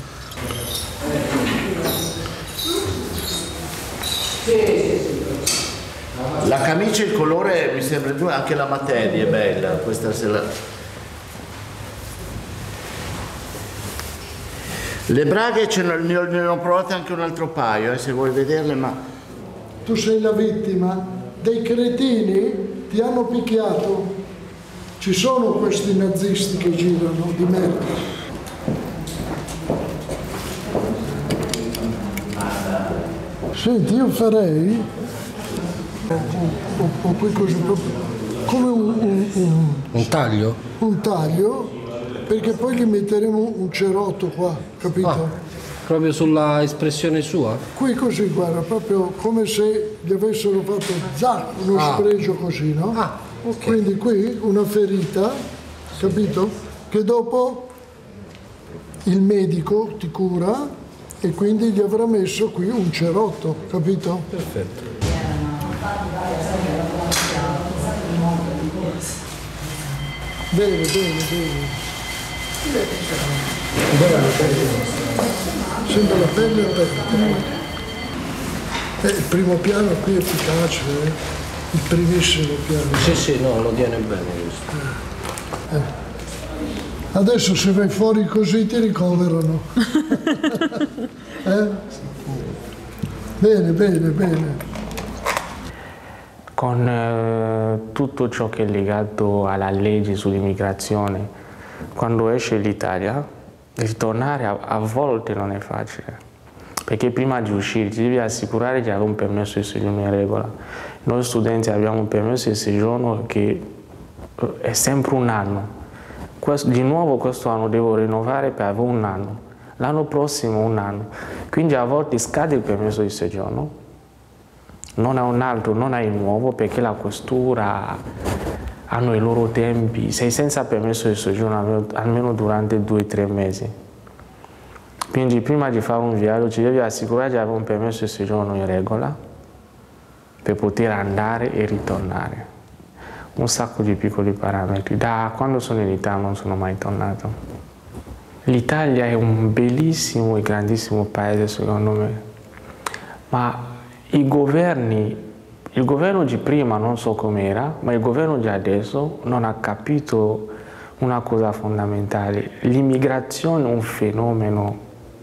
La camicia, il colore mi sembra giù, anche la materia è bella, questa se la... Le braghe ce ne ho, ne ho provate anche un altro paio, eh, se vuoi vederle, ma... Tu sei la vittima, dei cretini ti hanno picchiato. Ci sono questi nazisti che girano di merda. Senti, io farei o, o, o poi così proprio come un, un, un, un taglio? Un taglio, perché poi gli metteremo un cerotto qua, capito? Ah. Proprio sulla espressione sua? Qui così, guarda, proprio come se gli avessero fatto zac, uno Ah. spregio così, no? Ah, ok. Quindi qui una ferita, capito? Che dopo il medico ti cura e quindi gli avrà messo qui un cerotto, capito? Perfetto. Bene, bene, bene. Bene, bene. Sembra la pelle aperta. Eh, il primo piano qui è efficace, eh? Il primissimo piano. Sì, sì, no, lo tiene bene questo. Eh. Adesso se vai fuori così ti ricoverano. eh? Bene, bene, bene. Con eh, tutto ciò che è legato alla legge sull'immigrazione, quando esce l'Italia, ritornare a, a volte non è facile, perché prima di uscire ti devi assicurare che hai un permesso di soggiorno in regola. Noi studenti abbiamo un permesso di soggiorno che è sempre un anno. Questo, di nuovo questo anno devo rinnovare per avere un anno, l'anno prossimo un anno. Quindi a volte scade il permesso di soggiorno, non hai un altro, non hai il nuovo, perché la questura hanno i loro tempi, sei senza permesso di soggiorno almeno, almeno durante due o tre mesi. Quindi prima di fare un viaggio ci devi assicurare di avere un permesso di soggiorno in regola per poter andare e ritornare. Un sacco di piccoli parametri. Da quando sono in Italia non sono mai tornato. L'Italia è un bellissimo e grandissimo paese secondo me, ma i governi, il governo di prima non so com'era, ma il governo di adesso non ha capito una cosa fondamentale. L'immigrazione è un fenomeno,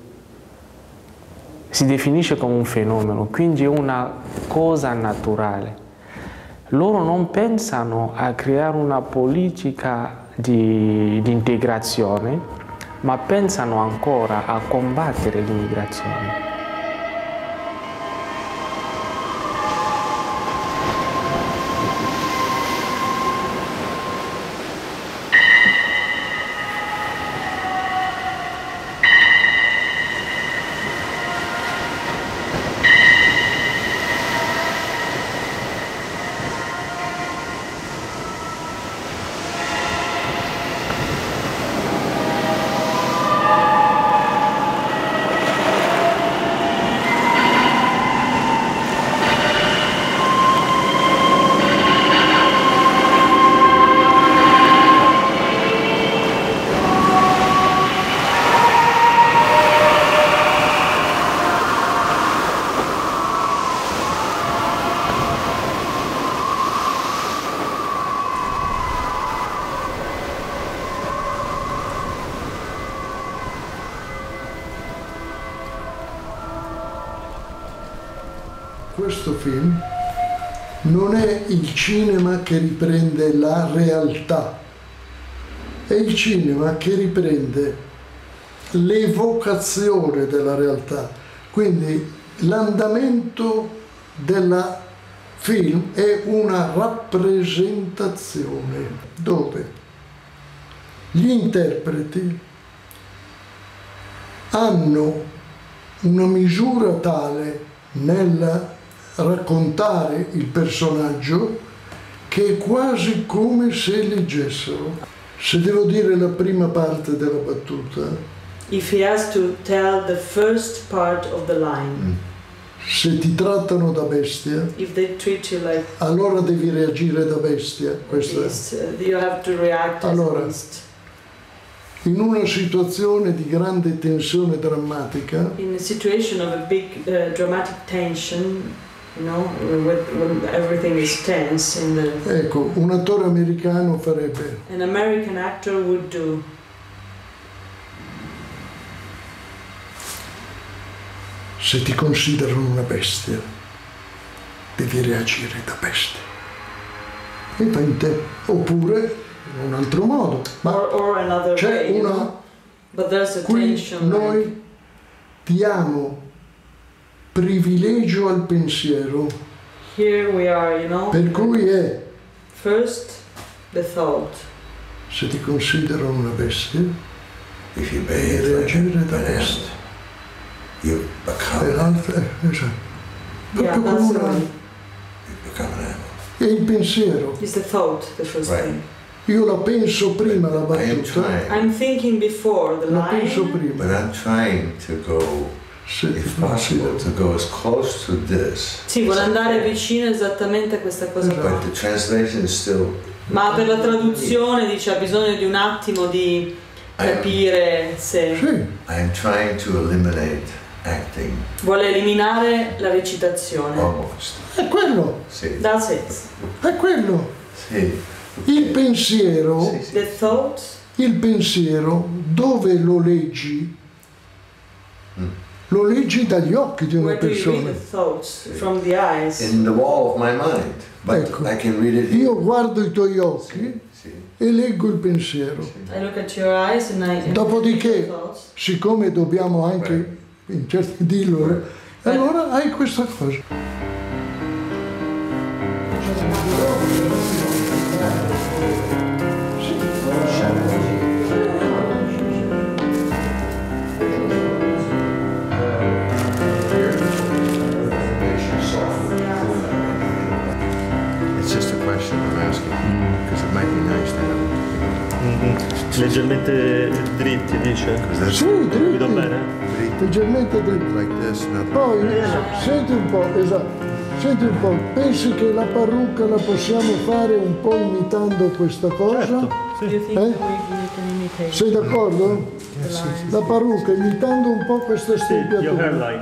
si definisce come un fenomeno, quindi è una cosa naturale. Loro non pensano a creare una politica di, di integrazione, ma pensano ancora a combattere l'immigrazione. Questo film non è il cinema che riprende la realtà, è il cinema che riprende l'evocazione della realtà. Quindi l'andamento del film è una rappresentazione dove gli interpreti hanno una misura tale nel raccontare il personaggio che è quasi come se leggessero. Se devo dire la prima parte della battuta, If he has to tell the first part of the line, se ti trattano da bestia, if they treat you like allora devi reagire da bestia. Questo beast, è. uh, you have to react as Allora, a beast. in una situazione di grande tensione drammatica, In a situation of a big uh, dramatic tension, you know, with, when everything is tense, in the, ecco, un attore americano farebbe: an American actor would do. se ti considerano una bestia, devi reagire da bestia. E fai in te. Oppure in un altro modo. Ma Or, or another c'è way, you una... know? But there's a Qui tension. noi like, diamo privilegio al pensiero, here we are, you know. per cui è: First, the thought. se ti considerano una bestia, devi reagire da bestia. you become, E l'altra, eh, esatto. Yeah, Proprio that's come una- right. you become an animal. È il pensiero. It's the thought, the first Right. thing. Io la penso prima la I am battuta. trying, I'm thinking before the La line. penso prima. but I'm trying to go, if possible, to go as close to this. Sì, vuole andare vicino esattamente a questa cosa qua. But the translation is still, Ma per la traduzione dice ha bisogno di un attimo di capire se I am trying to eliminate acting, vuole eliminare la recitazione. almost. È quello, Sì. That's it. è quello. Sì. Il pensiero, The thought, il pensiero, dove lo leggi? Lo leggi dagli occhi di una where do you read persona. the thoughts? From the eyes. In the wall of my mind, but Ecco. I can read it. Io guardo i tuoi occhi e leggo il pensiero. I look at your eyes and I and Dopodiché, the thoughts. siccome dobbiamo anche in certi dirlo, eh, allora hai questa cosa. It's just a question I'm asking, because it might be nice to have Leggermente dritti, dice? Sì, dritti. Mi do bene? Leggermente dritti. like this, not Poi, senti un po', esatto, senti un po', pensi che la parrucca la possiamo fare un po' imitando questa cosa? Certo, sì. Do you think Eh? we, we can imitate? Sei d'accordo? La parrucca imitando un po' questa Sì, your stempiatura. hairline.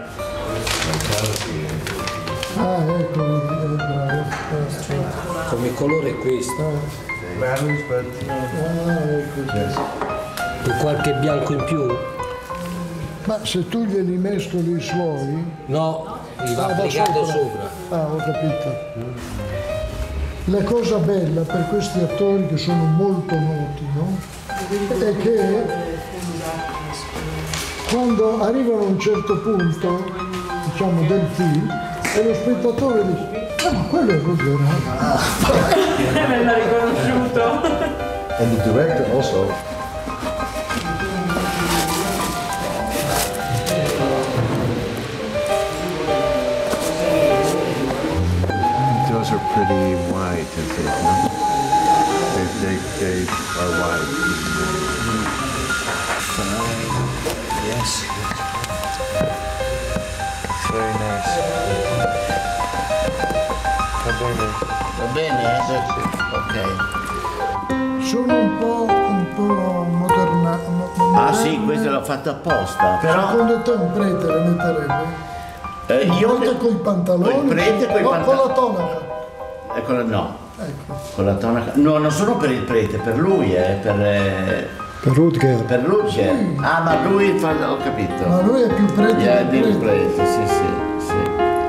Ah, ecco, eh, bravo. Come colore è questo? matters, but Ah, ecco. Con qualche bianco in più? Ma se tu glieli mescoli i suoni... No, li va Ah, da applicato sopra. sopra. Ah, ho capito. La cosa bella per questi attori che sono molto noti, no? È che quando arrivano a un certo punto, diciamo, del film, e lo spettatore dice, ah, ma quello è proprio Me l'ha riconosciuto. and the director also. Those are pretty wide, I think, no? They, they, they are wide. Yes. Very nice. Va bene. Va bene? Ok. Sono un po', un po' moderna. mo- Ah sì, moderne. questo l'ho fatto apposta, però... Secondo te un prete le metterebbe? Eh, Un io... prete con i pantaloni? Col prete, coi no, panta- con la tonaca. Eh, con la- no, Ecco. con la tonaca. No, non sono per il prete, per lui, eh, per... eh, Per Rutger. per Rutger. Ah, ma lui fa... ho capito. Ma lui è più prete Yeah, del del prete. prete, sì, sì, sì.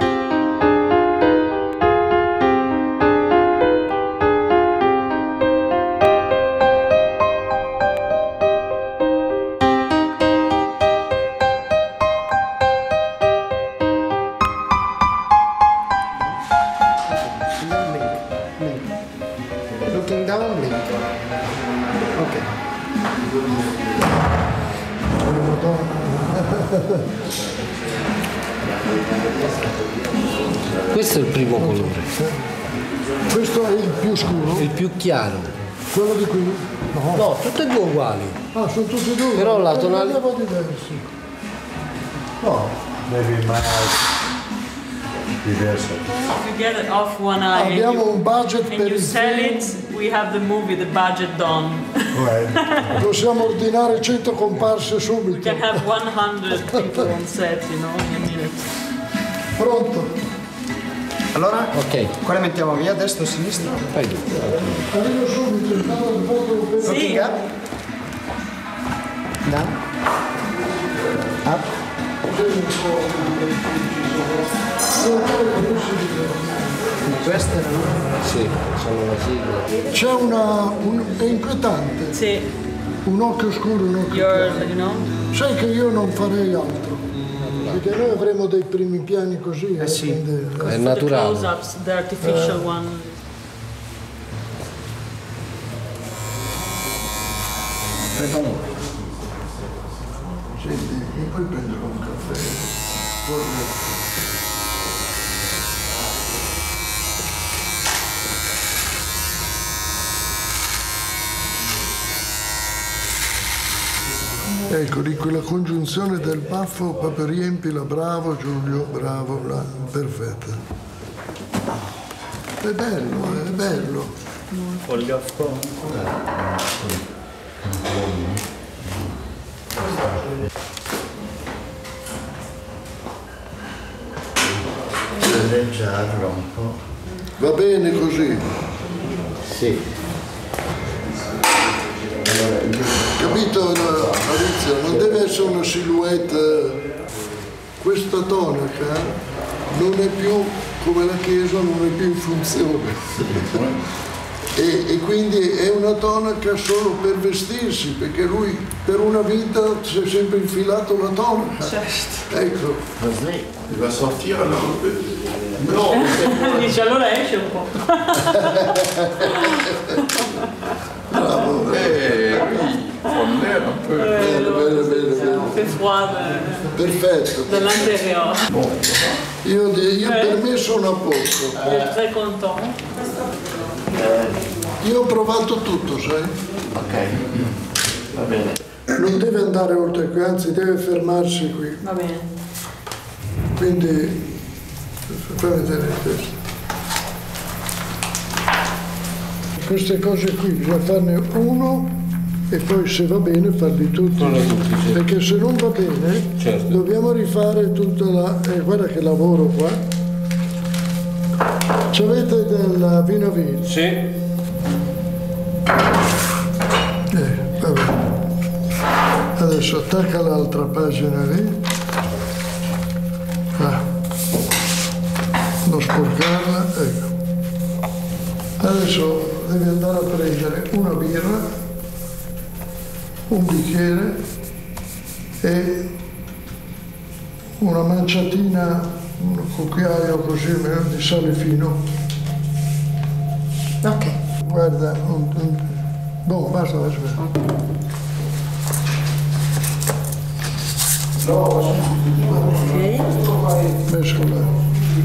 Looking down, link. Ok. Questo è il primo colore. Questo è il più scuro? Il più chiaro. Quello di qui? No. No, tutte e due uguali. Ah, sono tutti e due? Però la Eh, tonalità- vedevo diversi. No, maybe my eyes diverse. If you get it off one eye and Abbiamo you, un budget and per you il sell film. it, we have the movie, the budget done. Possiamo ordinare cento comparse We subito. can have one hundred people on set, you know, in a minute. Pronto? Allora? Ok. Quale mettiamo via, destra o sinistra? Fai tu. Arrivo subito, intanto il foto per... Looking up. Down. Up. Queste erano? Sì, sono la sigla. C'è una... Un, è inquietante. Sì. Un occhio scuro, un occhio Your, chiaro. you know? Sai che io non farei altro. Perché noi avremo dei primi piani così. Eh sì. quindi- È The naturale. close-ups, the artificial Eh. one. Prego. Senti, mi puoi prendere un caffè? Ecco, di quella congiunzione del baffo, proprio riempila, bravo Giulio, bravo, là, perfetta. È bello, è bello. Foglia sconto. Leggiarlo un po'. Va bene così? Sì. Capito Maurizio? Non deve essere una silhouette. Questa tonaca non è più come la chiesa, non è più in funzione. E, e quindi è una tonaca solo per vestirsi, perché lui per una vita si è sempre infilato la tonaca. Certo. Ecco. Il va sortire allora? No. Dice allora esce un po'. Bravo. Eh, oui, on l'air un peu. Bene, bene, bene, bene. Fait froid Perfetto. dall'interieur. Io, io per me sono a posto. Il est très content. Io ho provato tutto, sai? Ok, va bene. Non deve andare oltre qui, anzi deve fermarsi qui. Va bene. Quindi fai vedere questo. Queste cose qui bisogna farne uno e poi se va bene farli tutti. tutti perché se non va bene certo. Dobbiamo rifare tutta la. Eh, guarda che lavoro qua. C'avete del vino vino? Sì. Eh, vabbè. Adesso attacca l'altra pagina lì. Ah. Non sporcarla, ecco. Adesso devi andare a prendere una birra, un bicchiere e una manciatina, un cucchiaio così di sale fino. Ok. Guarda, un, un, boh, basta, aspetta. Ok. Mescola.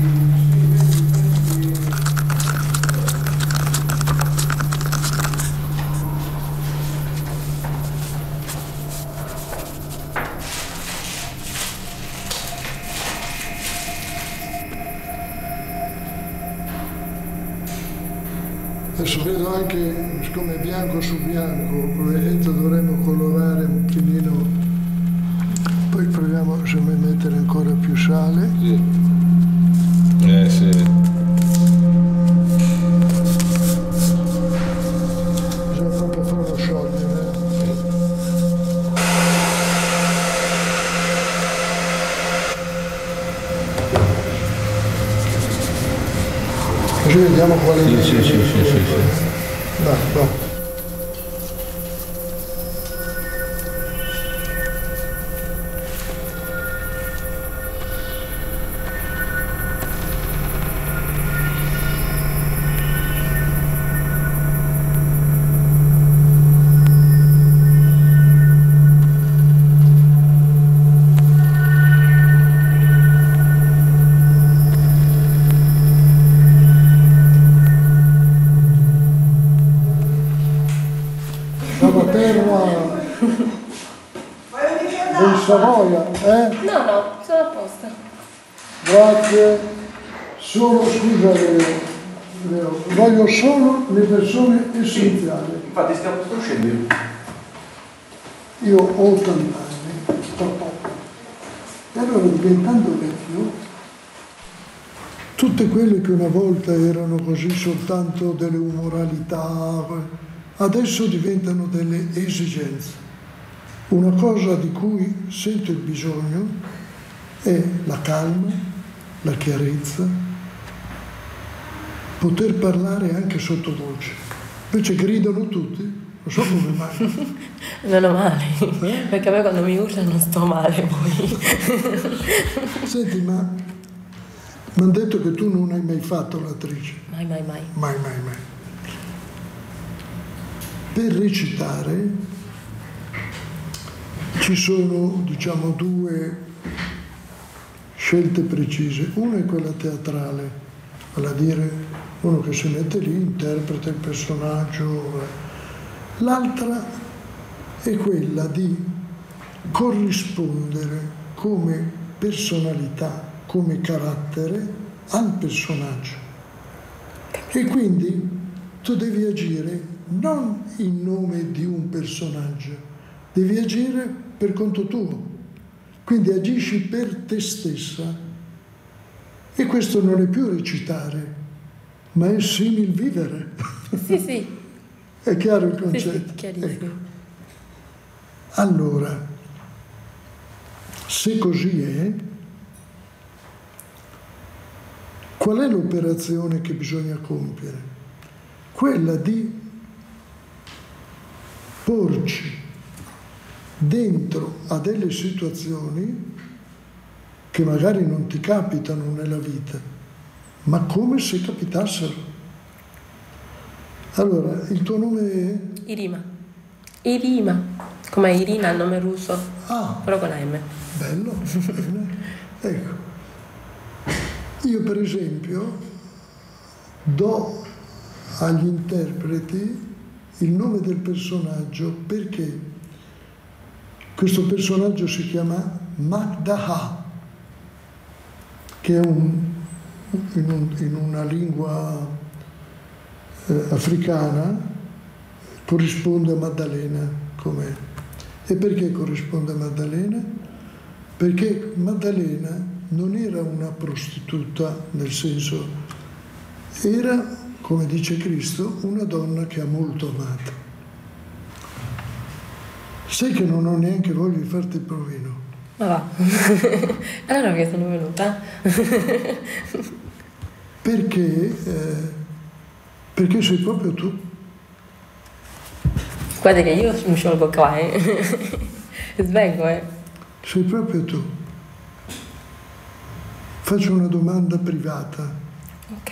Adesso vedo anche, siccome è bianco su bianco, probabilmente dovremmo colorare un pochino, poi proviamo se vuoi mettere ancora più sale. Sì. Eh sì. Bisogna proprio farlo sciogliere. Così vediamo quale sì, sì, sì, sì, sì, sì. Dai, va. Del Savoia, eh? No, no, sono a posto. Grazie. Solo, scusa Leo, Leo, voglio solo le persone essenziali. Infatti stiamo conoscendo. Io ho ottanta anni, troppo. E allora diventando vecchio, tutte quelle che una volta erano così soltanto delle umoralità, adesso diventano delle esigenze. Una cosa di cui sento il bisogno è la calma, la chiarezza, poter parlare anche sottovoce. Invece gridano tutti, non so come mai. Meno male, eh? Perché a me quando mi urlano non sto male poi. Senti, ma mi hanno detto che tu non hai mai fatto l'attrice. Mai, mai, mai. Mai, mai, mai. Per recitare ci sono, diciamo, due scelte precise. Una è quella teatrale, vale a dire uno che si mette lì, interpreta il personaggio. L'altra è quella di corrispondere come personalità, come carattere al personaggio. E quindi tu devi agire non in nome di un personaggio, devi agire per conto tuo. Quindi agisci per te stessa. E questo non è più recitare, ma è simil vivere. Sì, sì. È chiaro il concetto? Sì, sì, chiarissimo. Ecco. Allora, se così è, qual è l'operazione che bisogna compiere? Quella di porci dentro a delle situazioni che magari non ti capitano nella vita, ma come se capitassero. Allora, il tuo nome è? Irima. Irima, come Irina, il nome russo, ah, però con la M. Bello, bene. Ecco, io per esempio do agli interpreti il nome del personaggio perché questo personaggio si chiama Magdaha, che è un, in, un, in una lingua eh, africana corrisponde a Maddalena. Com'è? E perché corrisponde a Maddalena? Perché Maddalena non era una prostituta, nel senso, era, come dice Cristo, una donna che ha molto amato. Sai che non ho neanche voglia di farti il provino. Ma va. Allora che sono venuta? Perché, eh, perché sei proprio tu. Guarda che io mi sciolgo qua, eh. Svengo, eh. Sei proprio tu. Faccio una domanda privata. Ok.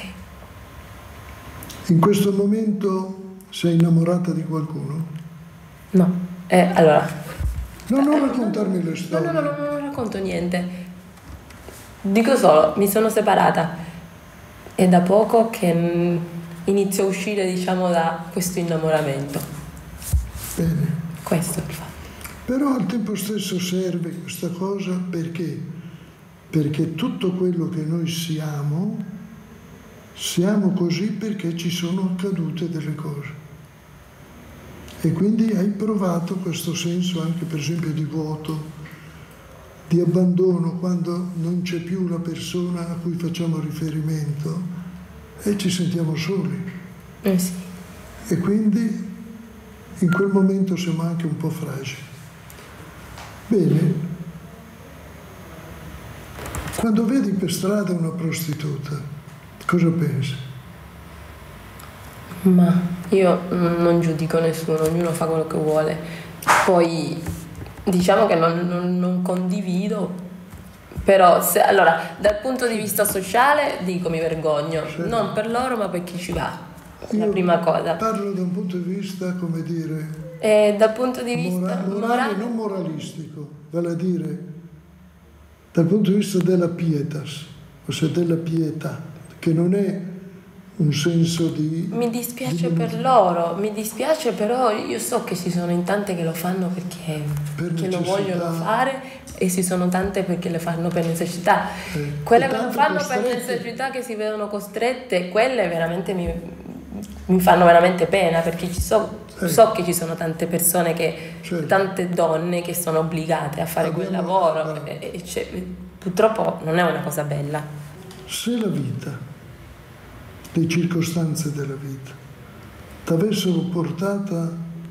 In questo momento sei innamorata di qualcuno? No. Eh, allora. No, non raccontarmi le storie. No, no, no, no, non racconto niente. Dico solo, mi sono separata. È da poco che mh, inizio a uscire, diciamo, da questo innamoramento. Bene. Questo è il fatto. Però al tempo stesso serve questa cosa perché? Perché tutto quello che noi siamo, siamo così perché ci sono accadute delle cose. E quindi hai provato questo senso anche per esempio di vuoto, di abbandono, quando non c'è più la persona a cui facciamo riferimento e ci sentiamo soli. Eh sì. E quindi in quel momento siamo anche un po' fragili. Bene, quando vedi per strada una prostituta, cosa pensi? Ma io non giudico nessuno, ognuno fa quello che vuole. Poi diciamo che non, non, non condivido, però se, allora dal punto di vista sociale dico mi vergogno, sì. Non per loro ma per chi ci va, la io prima cosa. Parlo da un punto di vista, come dire, e dal punto di vista mora, morale, morale, non moralistico, vale a dire dal punto di vista della pietas, ossia della pietà, che non è un senso di... Mi dispiace di... per loro, mi dispiace, però io so che ci sono in tante che lo fanno perché, per perché lo vogliono fare e ci sono tante perché le fanno per necessità. Eh, quelle che lo fanno per necessità, che si vedono costrette, quelle veramente mi, mi fanno veramente pena, perché ci so, eh. so che ci sono tante persone, che, certo. Tante donne che sono obbligate a fare Abbiamo, quel lavoro eh. e, e purtroppo non è una cosa bella. Se la vita, le circostanze della vita t'avessero portata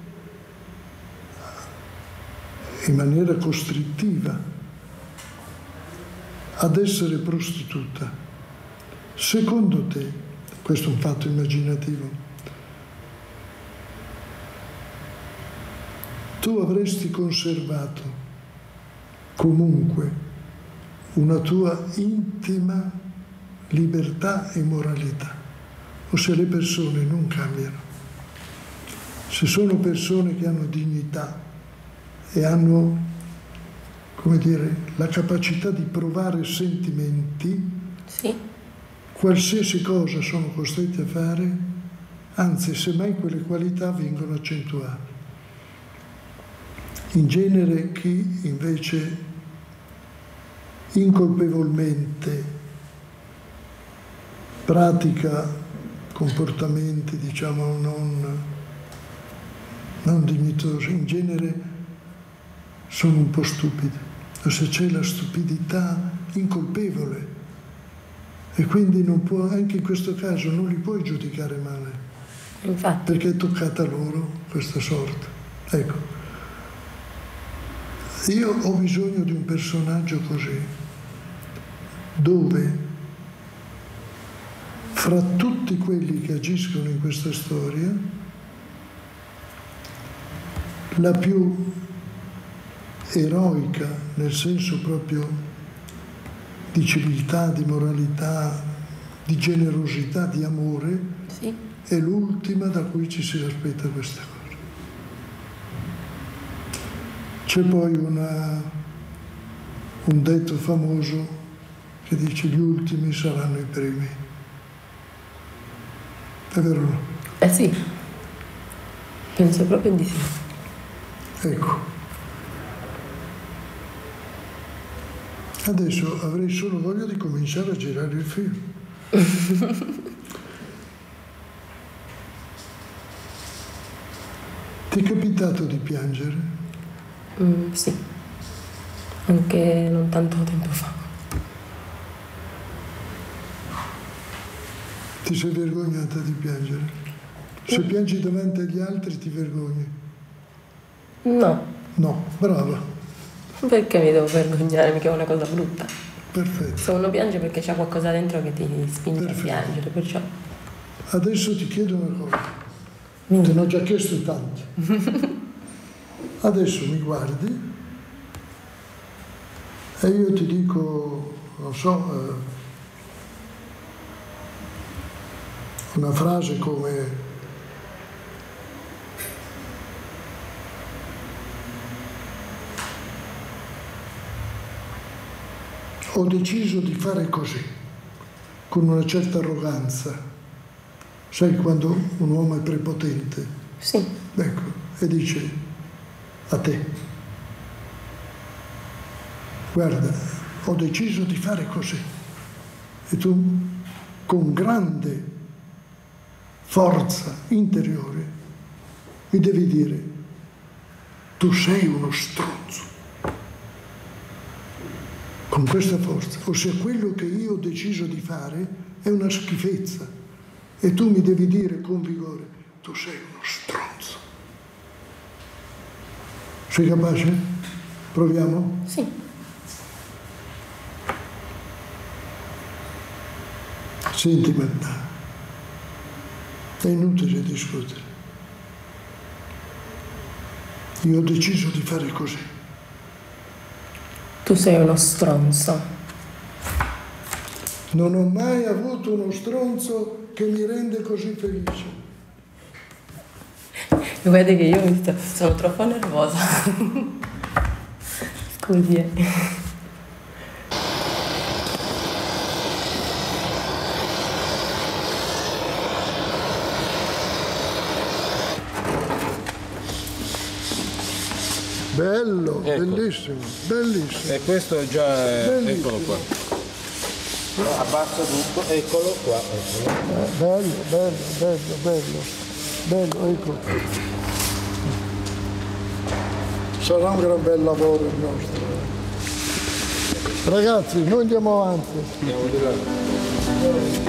in maniera costrittiva ad essere prostituta, secondo te, questo è un fatto immaginativo, tu avresti conservato comunque una tua intima libertà e moralità? O se le persone non cambiano, se sono persone che hanno dignità e hanno, come dire, la capacità di provare sentimenti, sì. Qualsiasi cosa sono costretti a fare, anzi, semmai quelle qualità vengono accentuate. In genere chi invece incolpevolmente pratica comportamenti, diciamo, non, non dignitosi, in genere sono un po' stupidi, o se c'è la stupidità incolpevole, e quindi non può, anche in questo caso non li puoi giudicare male. Infatti. Perché è toccata loro questa sorte. Ecco, io ho bisogno di un personaggio così, dove fra tutti quelli che agiscono in questa storia, la più eroica, nel senso proprio di civiltà, di moralità, di generosità, di amore, sì. È l'ultima da cui ci si aspetta questa cosa. C'è poi una, un detto famoso che dice: gli ultimi saranno i primi. È vero o no? Eh sì, penso proprio di sì. Ecco. Adesso avrei solo voglia di cominciare a girare il film. Ti è capitato di piangere? Mm, sì, anche non tanto tempo fa. Ti sei vergognata di piangere? Se piangi davanti agli altri ti vergogni? No. No, brava. Perché mi devo vergognare? Mica è una cosa brutta. Perfetto. Se uno piange perché c'è qualcosa dentro che ti spinge Perfetto. a piangere, perciò. Adesso ti chiedo una cosa. Mm. Te ne ho già chiesto tante. Adesso mi guardi e io ti dico, non so, eh, una frase come: ho deciso di fare così, con una certa arroganza. Sai quando un uomo è prepotente? Sì. Ecco, e dice a te: guarda, ho deciso di fare così. E tu, con grande forza interiore, mi devi dire: tu sei uno stronzo. Con questa forza, ossia quello che io ho deciso di fare è una schifezza, e tu mi devi dire con vigore: tu sei uno stronzo. Sei capace? Proviamo? Sì. Senti, Marta, è inutile discutere. Io ho deciso di fare così. Tu sei uno stronzo. Non ho mai avuto uno stronzo che mi rende così felice. Guarda che io mi sto, sono troppo nervosa. Scusi. Eh. Bello, ecco. bellissimo, bellissimo. E questo è già, bellissimo. Eccolo qua. Abbassa tutto, eccolo qua. Eccolo. Eh, bello, bello, bello, bello, bello, ecco. Sarà un gran bel lavoro il nostro. Ragazzi, noi andiamo avanti. Andiamo di là.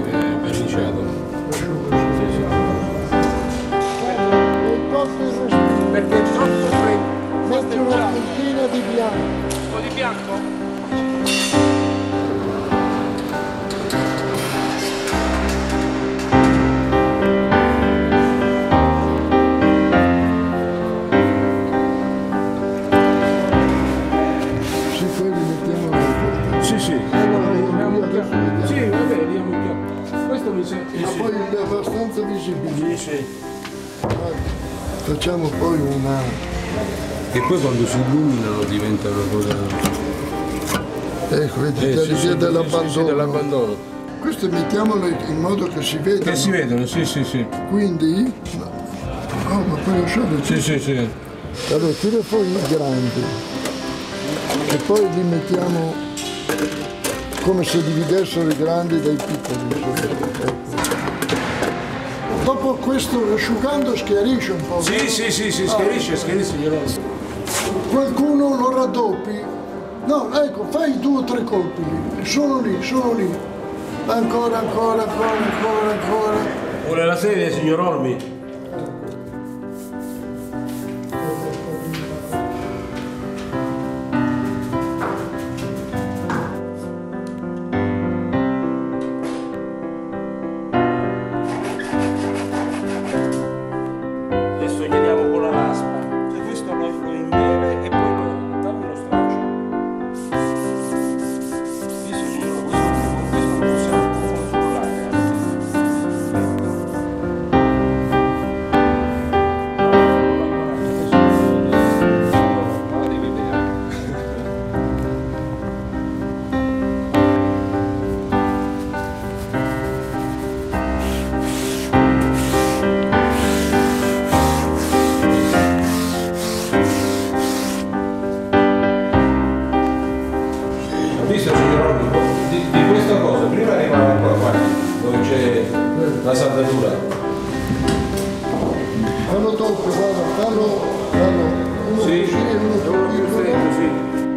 Respiro. visibili. Sì, sì. Facciamo poi una... E poi quando si illuminano diventa una cosa... Ecco, vedi, eh, l'idea sì, sì, dell'abbandono. sì, sì, dell'abbandono. Queste mettiamole in modo che si vedano. Che si vedono, sì, sì, sì. Quindi... Oh, ma puoi lasciare... Sì, sì, sì. Allora, tira fuori i grandi. E poi li mettiamo come se dividessero i grandi dai piccoli. Ecco. Dopo questo asciugando schiarisce un po'. Sì, vero? sì, sì, sì, schiarisce, schiarisce. Qualcuno lo raddoppi? No, ecco, fai due o tre colpi lì, solo lì, solo lì. Ancora, ancora, ancora, ancora, ancora. Vuole la sedia, signor Olmi? La saldatura. Fallo doppio, guarda, fallo, fallo. Uno sì, così e uno uno più stretto, sì.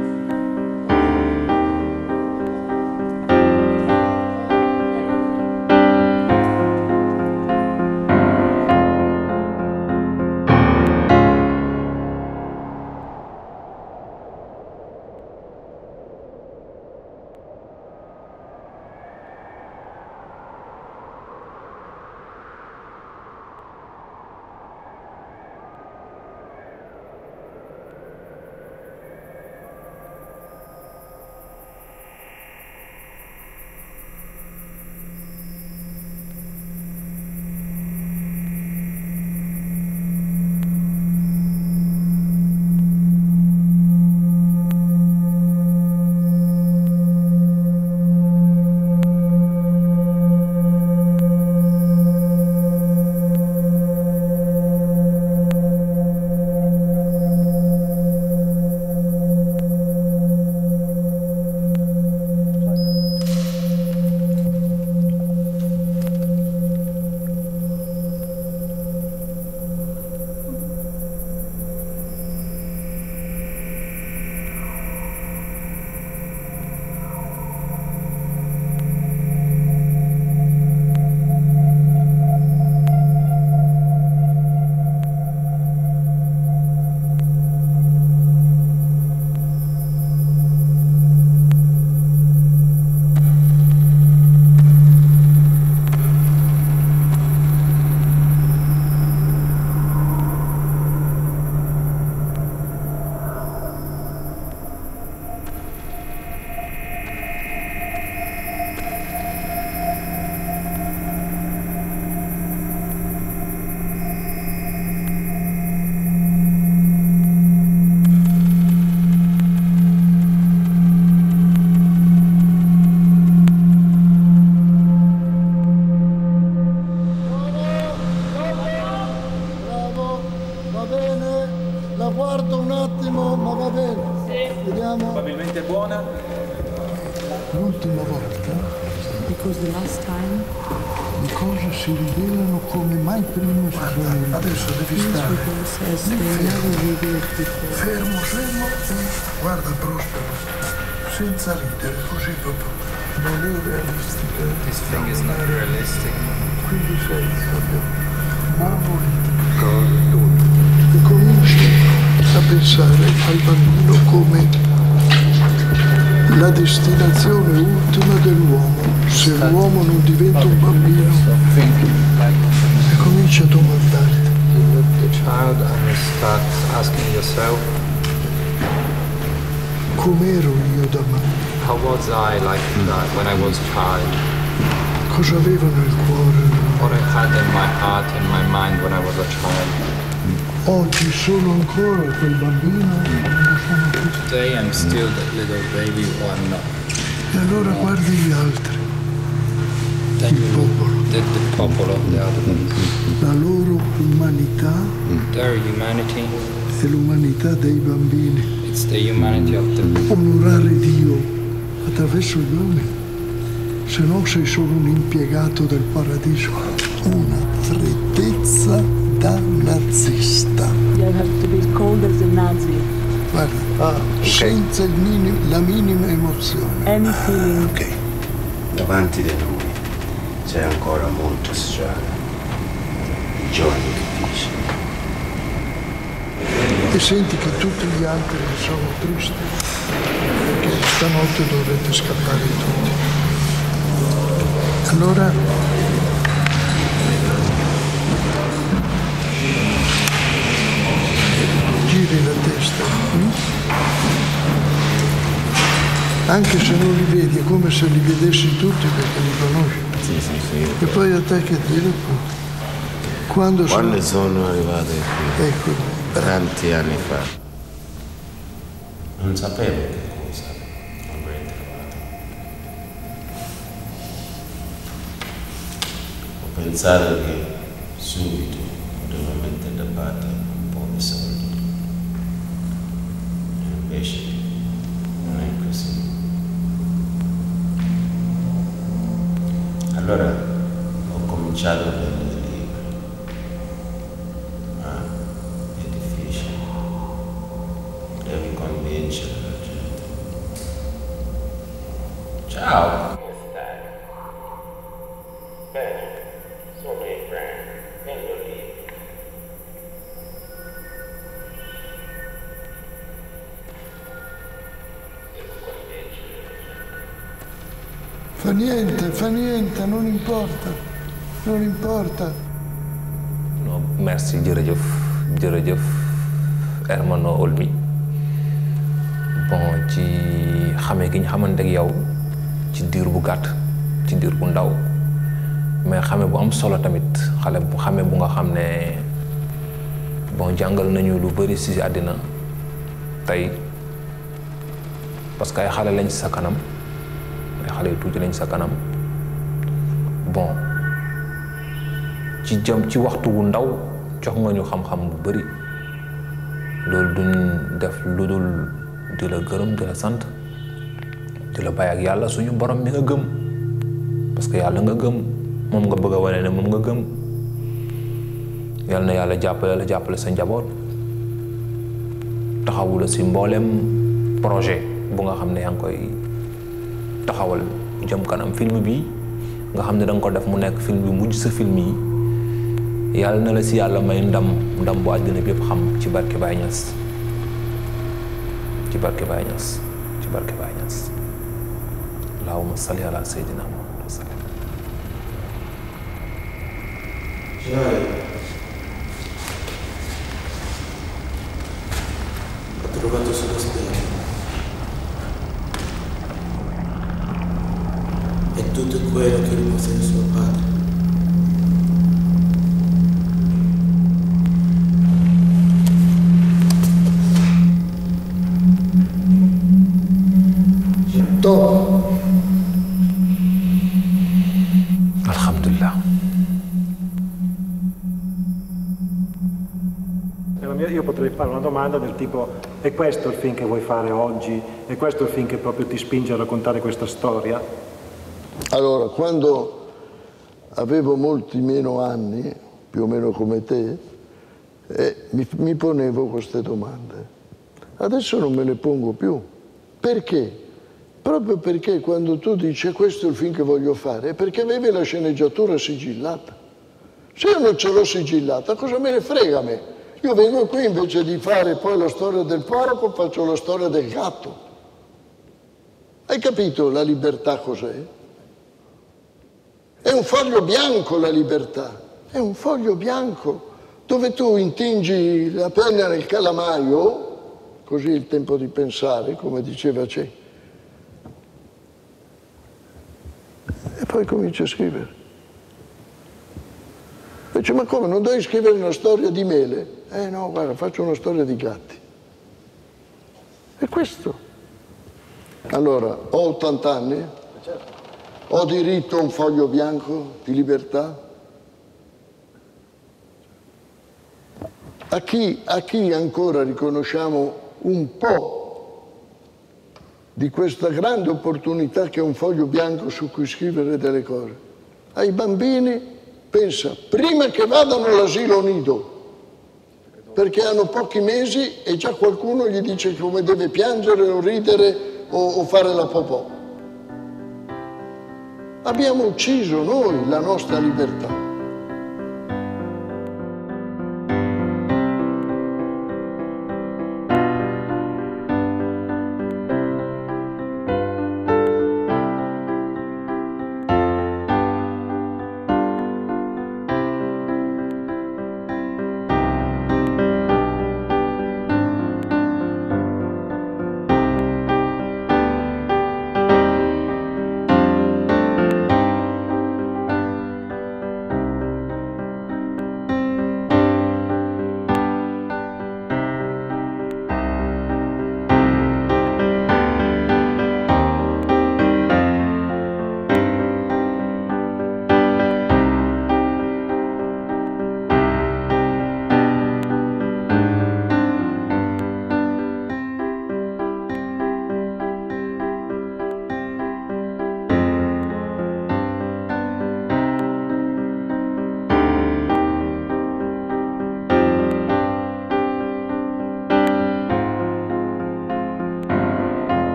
Probabilmente buona. L'ultima volta Because the last time le cose si rivelano come mai prima si sono rivelate. Adesso devi stare fermo, fermo, guarda Prospero, senza ridere, così proprio. Non è realistica. This thing is not realistic. Quindi sei proprio monolitico. E cominci a pensare al bambino come la destinazione ultima dell'uomo. Se l'uomo non diventa un bambino, e cominci a domandare. You look at the child and you start asking yourself, com'ero io da bambino? how was I like that when I was a child? cosa aveva nel cuore? What I had in my heart, in my mind when I was a child. Oggi sono ancora quel bambino? Today I'm still that little baby or I'm not. E allora guardi gli altri. Then you look at the popolo, the other ones. La loro umanità. Their humanity. E l'umanità dei bambini. It's the humanity of the Onorare Dio attraverso gli uomini. Se no sei solo un impiegato del paradiso. Una freddezza da nazista. You have to be cold as a Nazi. Guarda, ah, okay. Senza il minim, la minima emozione. Any feeling. Ok. Davanti di noi c'è ancora molta strada. I giorni che dici. E senti che tutti gli altri sono tristi. Perché stanotte dovrete scappare tutti. Allora giri la testa, hm? Anche se non li vedi, è come se li vedessi tutti perché li conosci. Sì, sì, sì. E poi a te che dire? Quando, Quando sono... sono arrivato qui? Ecco. Tanti anni fa. Non sapevo che cosa avrei trovato. Ho pensato che subito potevo mettere da parte un po' di soldi. E invece non è così. Allora ho cominciato a prendere libri. Ma è difficile. Devi convincere la gente. Ciao! Come stai? Bene, sono in Frank, vengo lì. Devo convincere la gente. Fa niente, fa niente, non importa, non importa. non merci jërëjëf jërëjëf Hermano Olmi bon ci xamee gi ñu xamante ak yow ci diir bu gàtt ci diir bu ndaw mais xame bu am solo tamit xale bu xame bu nga xam ne bon jàngal nañu lu bëri ci àddina tey parce que ay xale lañ ci sa kanam ay xale yu tuuti lañ ci sa kanam bon ci jëm ci waxtu wu ndaw jox nga ñu xam-xam bu bëri loolu duñ def lu dul di la gërëm di la sant di la bàyyi ak yàlla suñu borom mi nga gëm parce que yàlla nga gëm moom nga bëgg a wane ne moom nga gëm yàlla na yàlla jàppale la jàppale sa njaboot taxawu la si mboolem projet bu nga xam ne yaa ngi koy taxawal jëm kanam film bi nga xam ne da nga ko def mu nekk film bi mujj sa film yi yàlla na la si yàlla may ndam ndam bu àddina bi yëpp xam ci barke Baye Niass ci barke Baye Niass ci barke Baye Niass allahumma salli ala sayyidina Muhammad wa sallam. Ho trovato sulla spiaggia. È tutto quello che riposa in suo padre. Alhamdulillah. Io potrei fare una domanda del tipo: è questo il film che vuoi fare oggi? È questo il film che proprio ti spinge a raccontare questa storia? Allora, quando avevo molti meno anni, più o meno come te, eh, mi, mi ponevo queste domande. Adesso non me le pongo più. Perché? Proprio perché quando tu dici questo è il film che voglio fare, è perché avevi la sceneggiatura sigillata. Se io non ce l'ho sigillata, cosa me ne frega a me? Io vengo qui invece di fare poi la storia del porco, faccio la storia del gatto. Hai capito la libertà cos'è? È un foglio bianco la libertà, è un foglio bianco dove tu intingi la penna nel calamaio, così il tempo di pensare, come diceva Che. poi comincia a scrivere. Dice, ma come, non devi scrivere una storia di mele? Eh no, guarda, faccio una storia di gatti. È questo. Allora, ho ottanta anni, ho diritto a un foglio bianco di libertà? A chi, a chi ancora riconosciamo un po' di questa grande opportunità che è un foglio bianco su cui scrivere delle cose? Ai bambini, pensa, prima che vadano all'asilo nido, perché hanno pochi mesi e già qualcuno gli dice come deve piangere o ridere o, o fare la popò. Abbiamo ucciso noi la nostra libertà.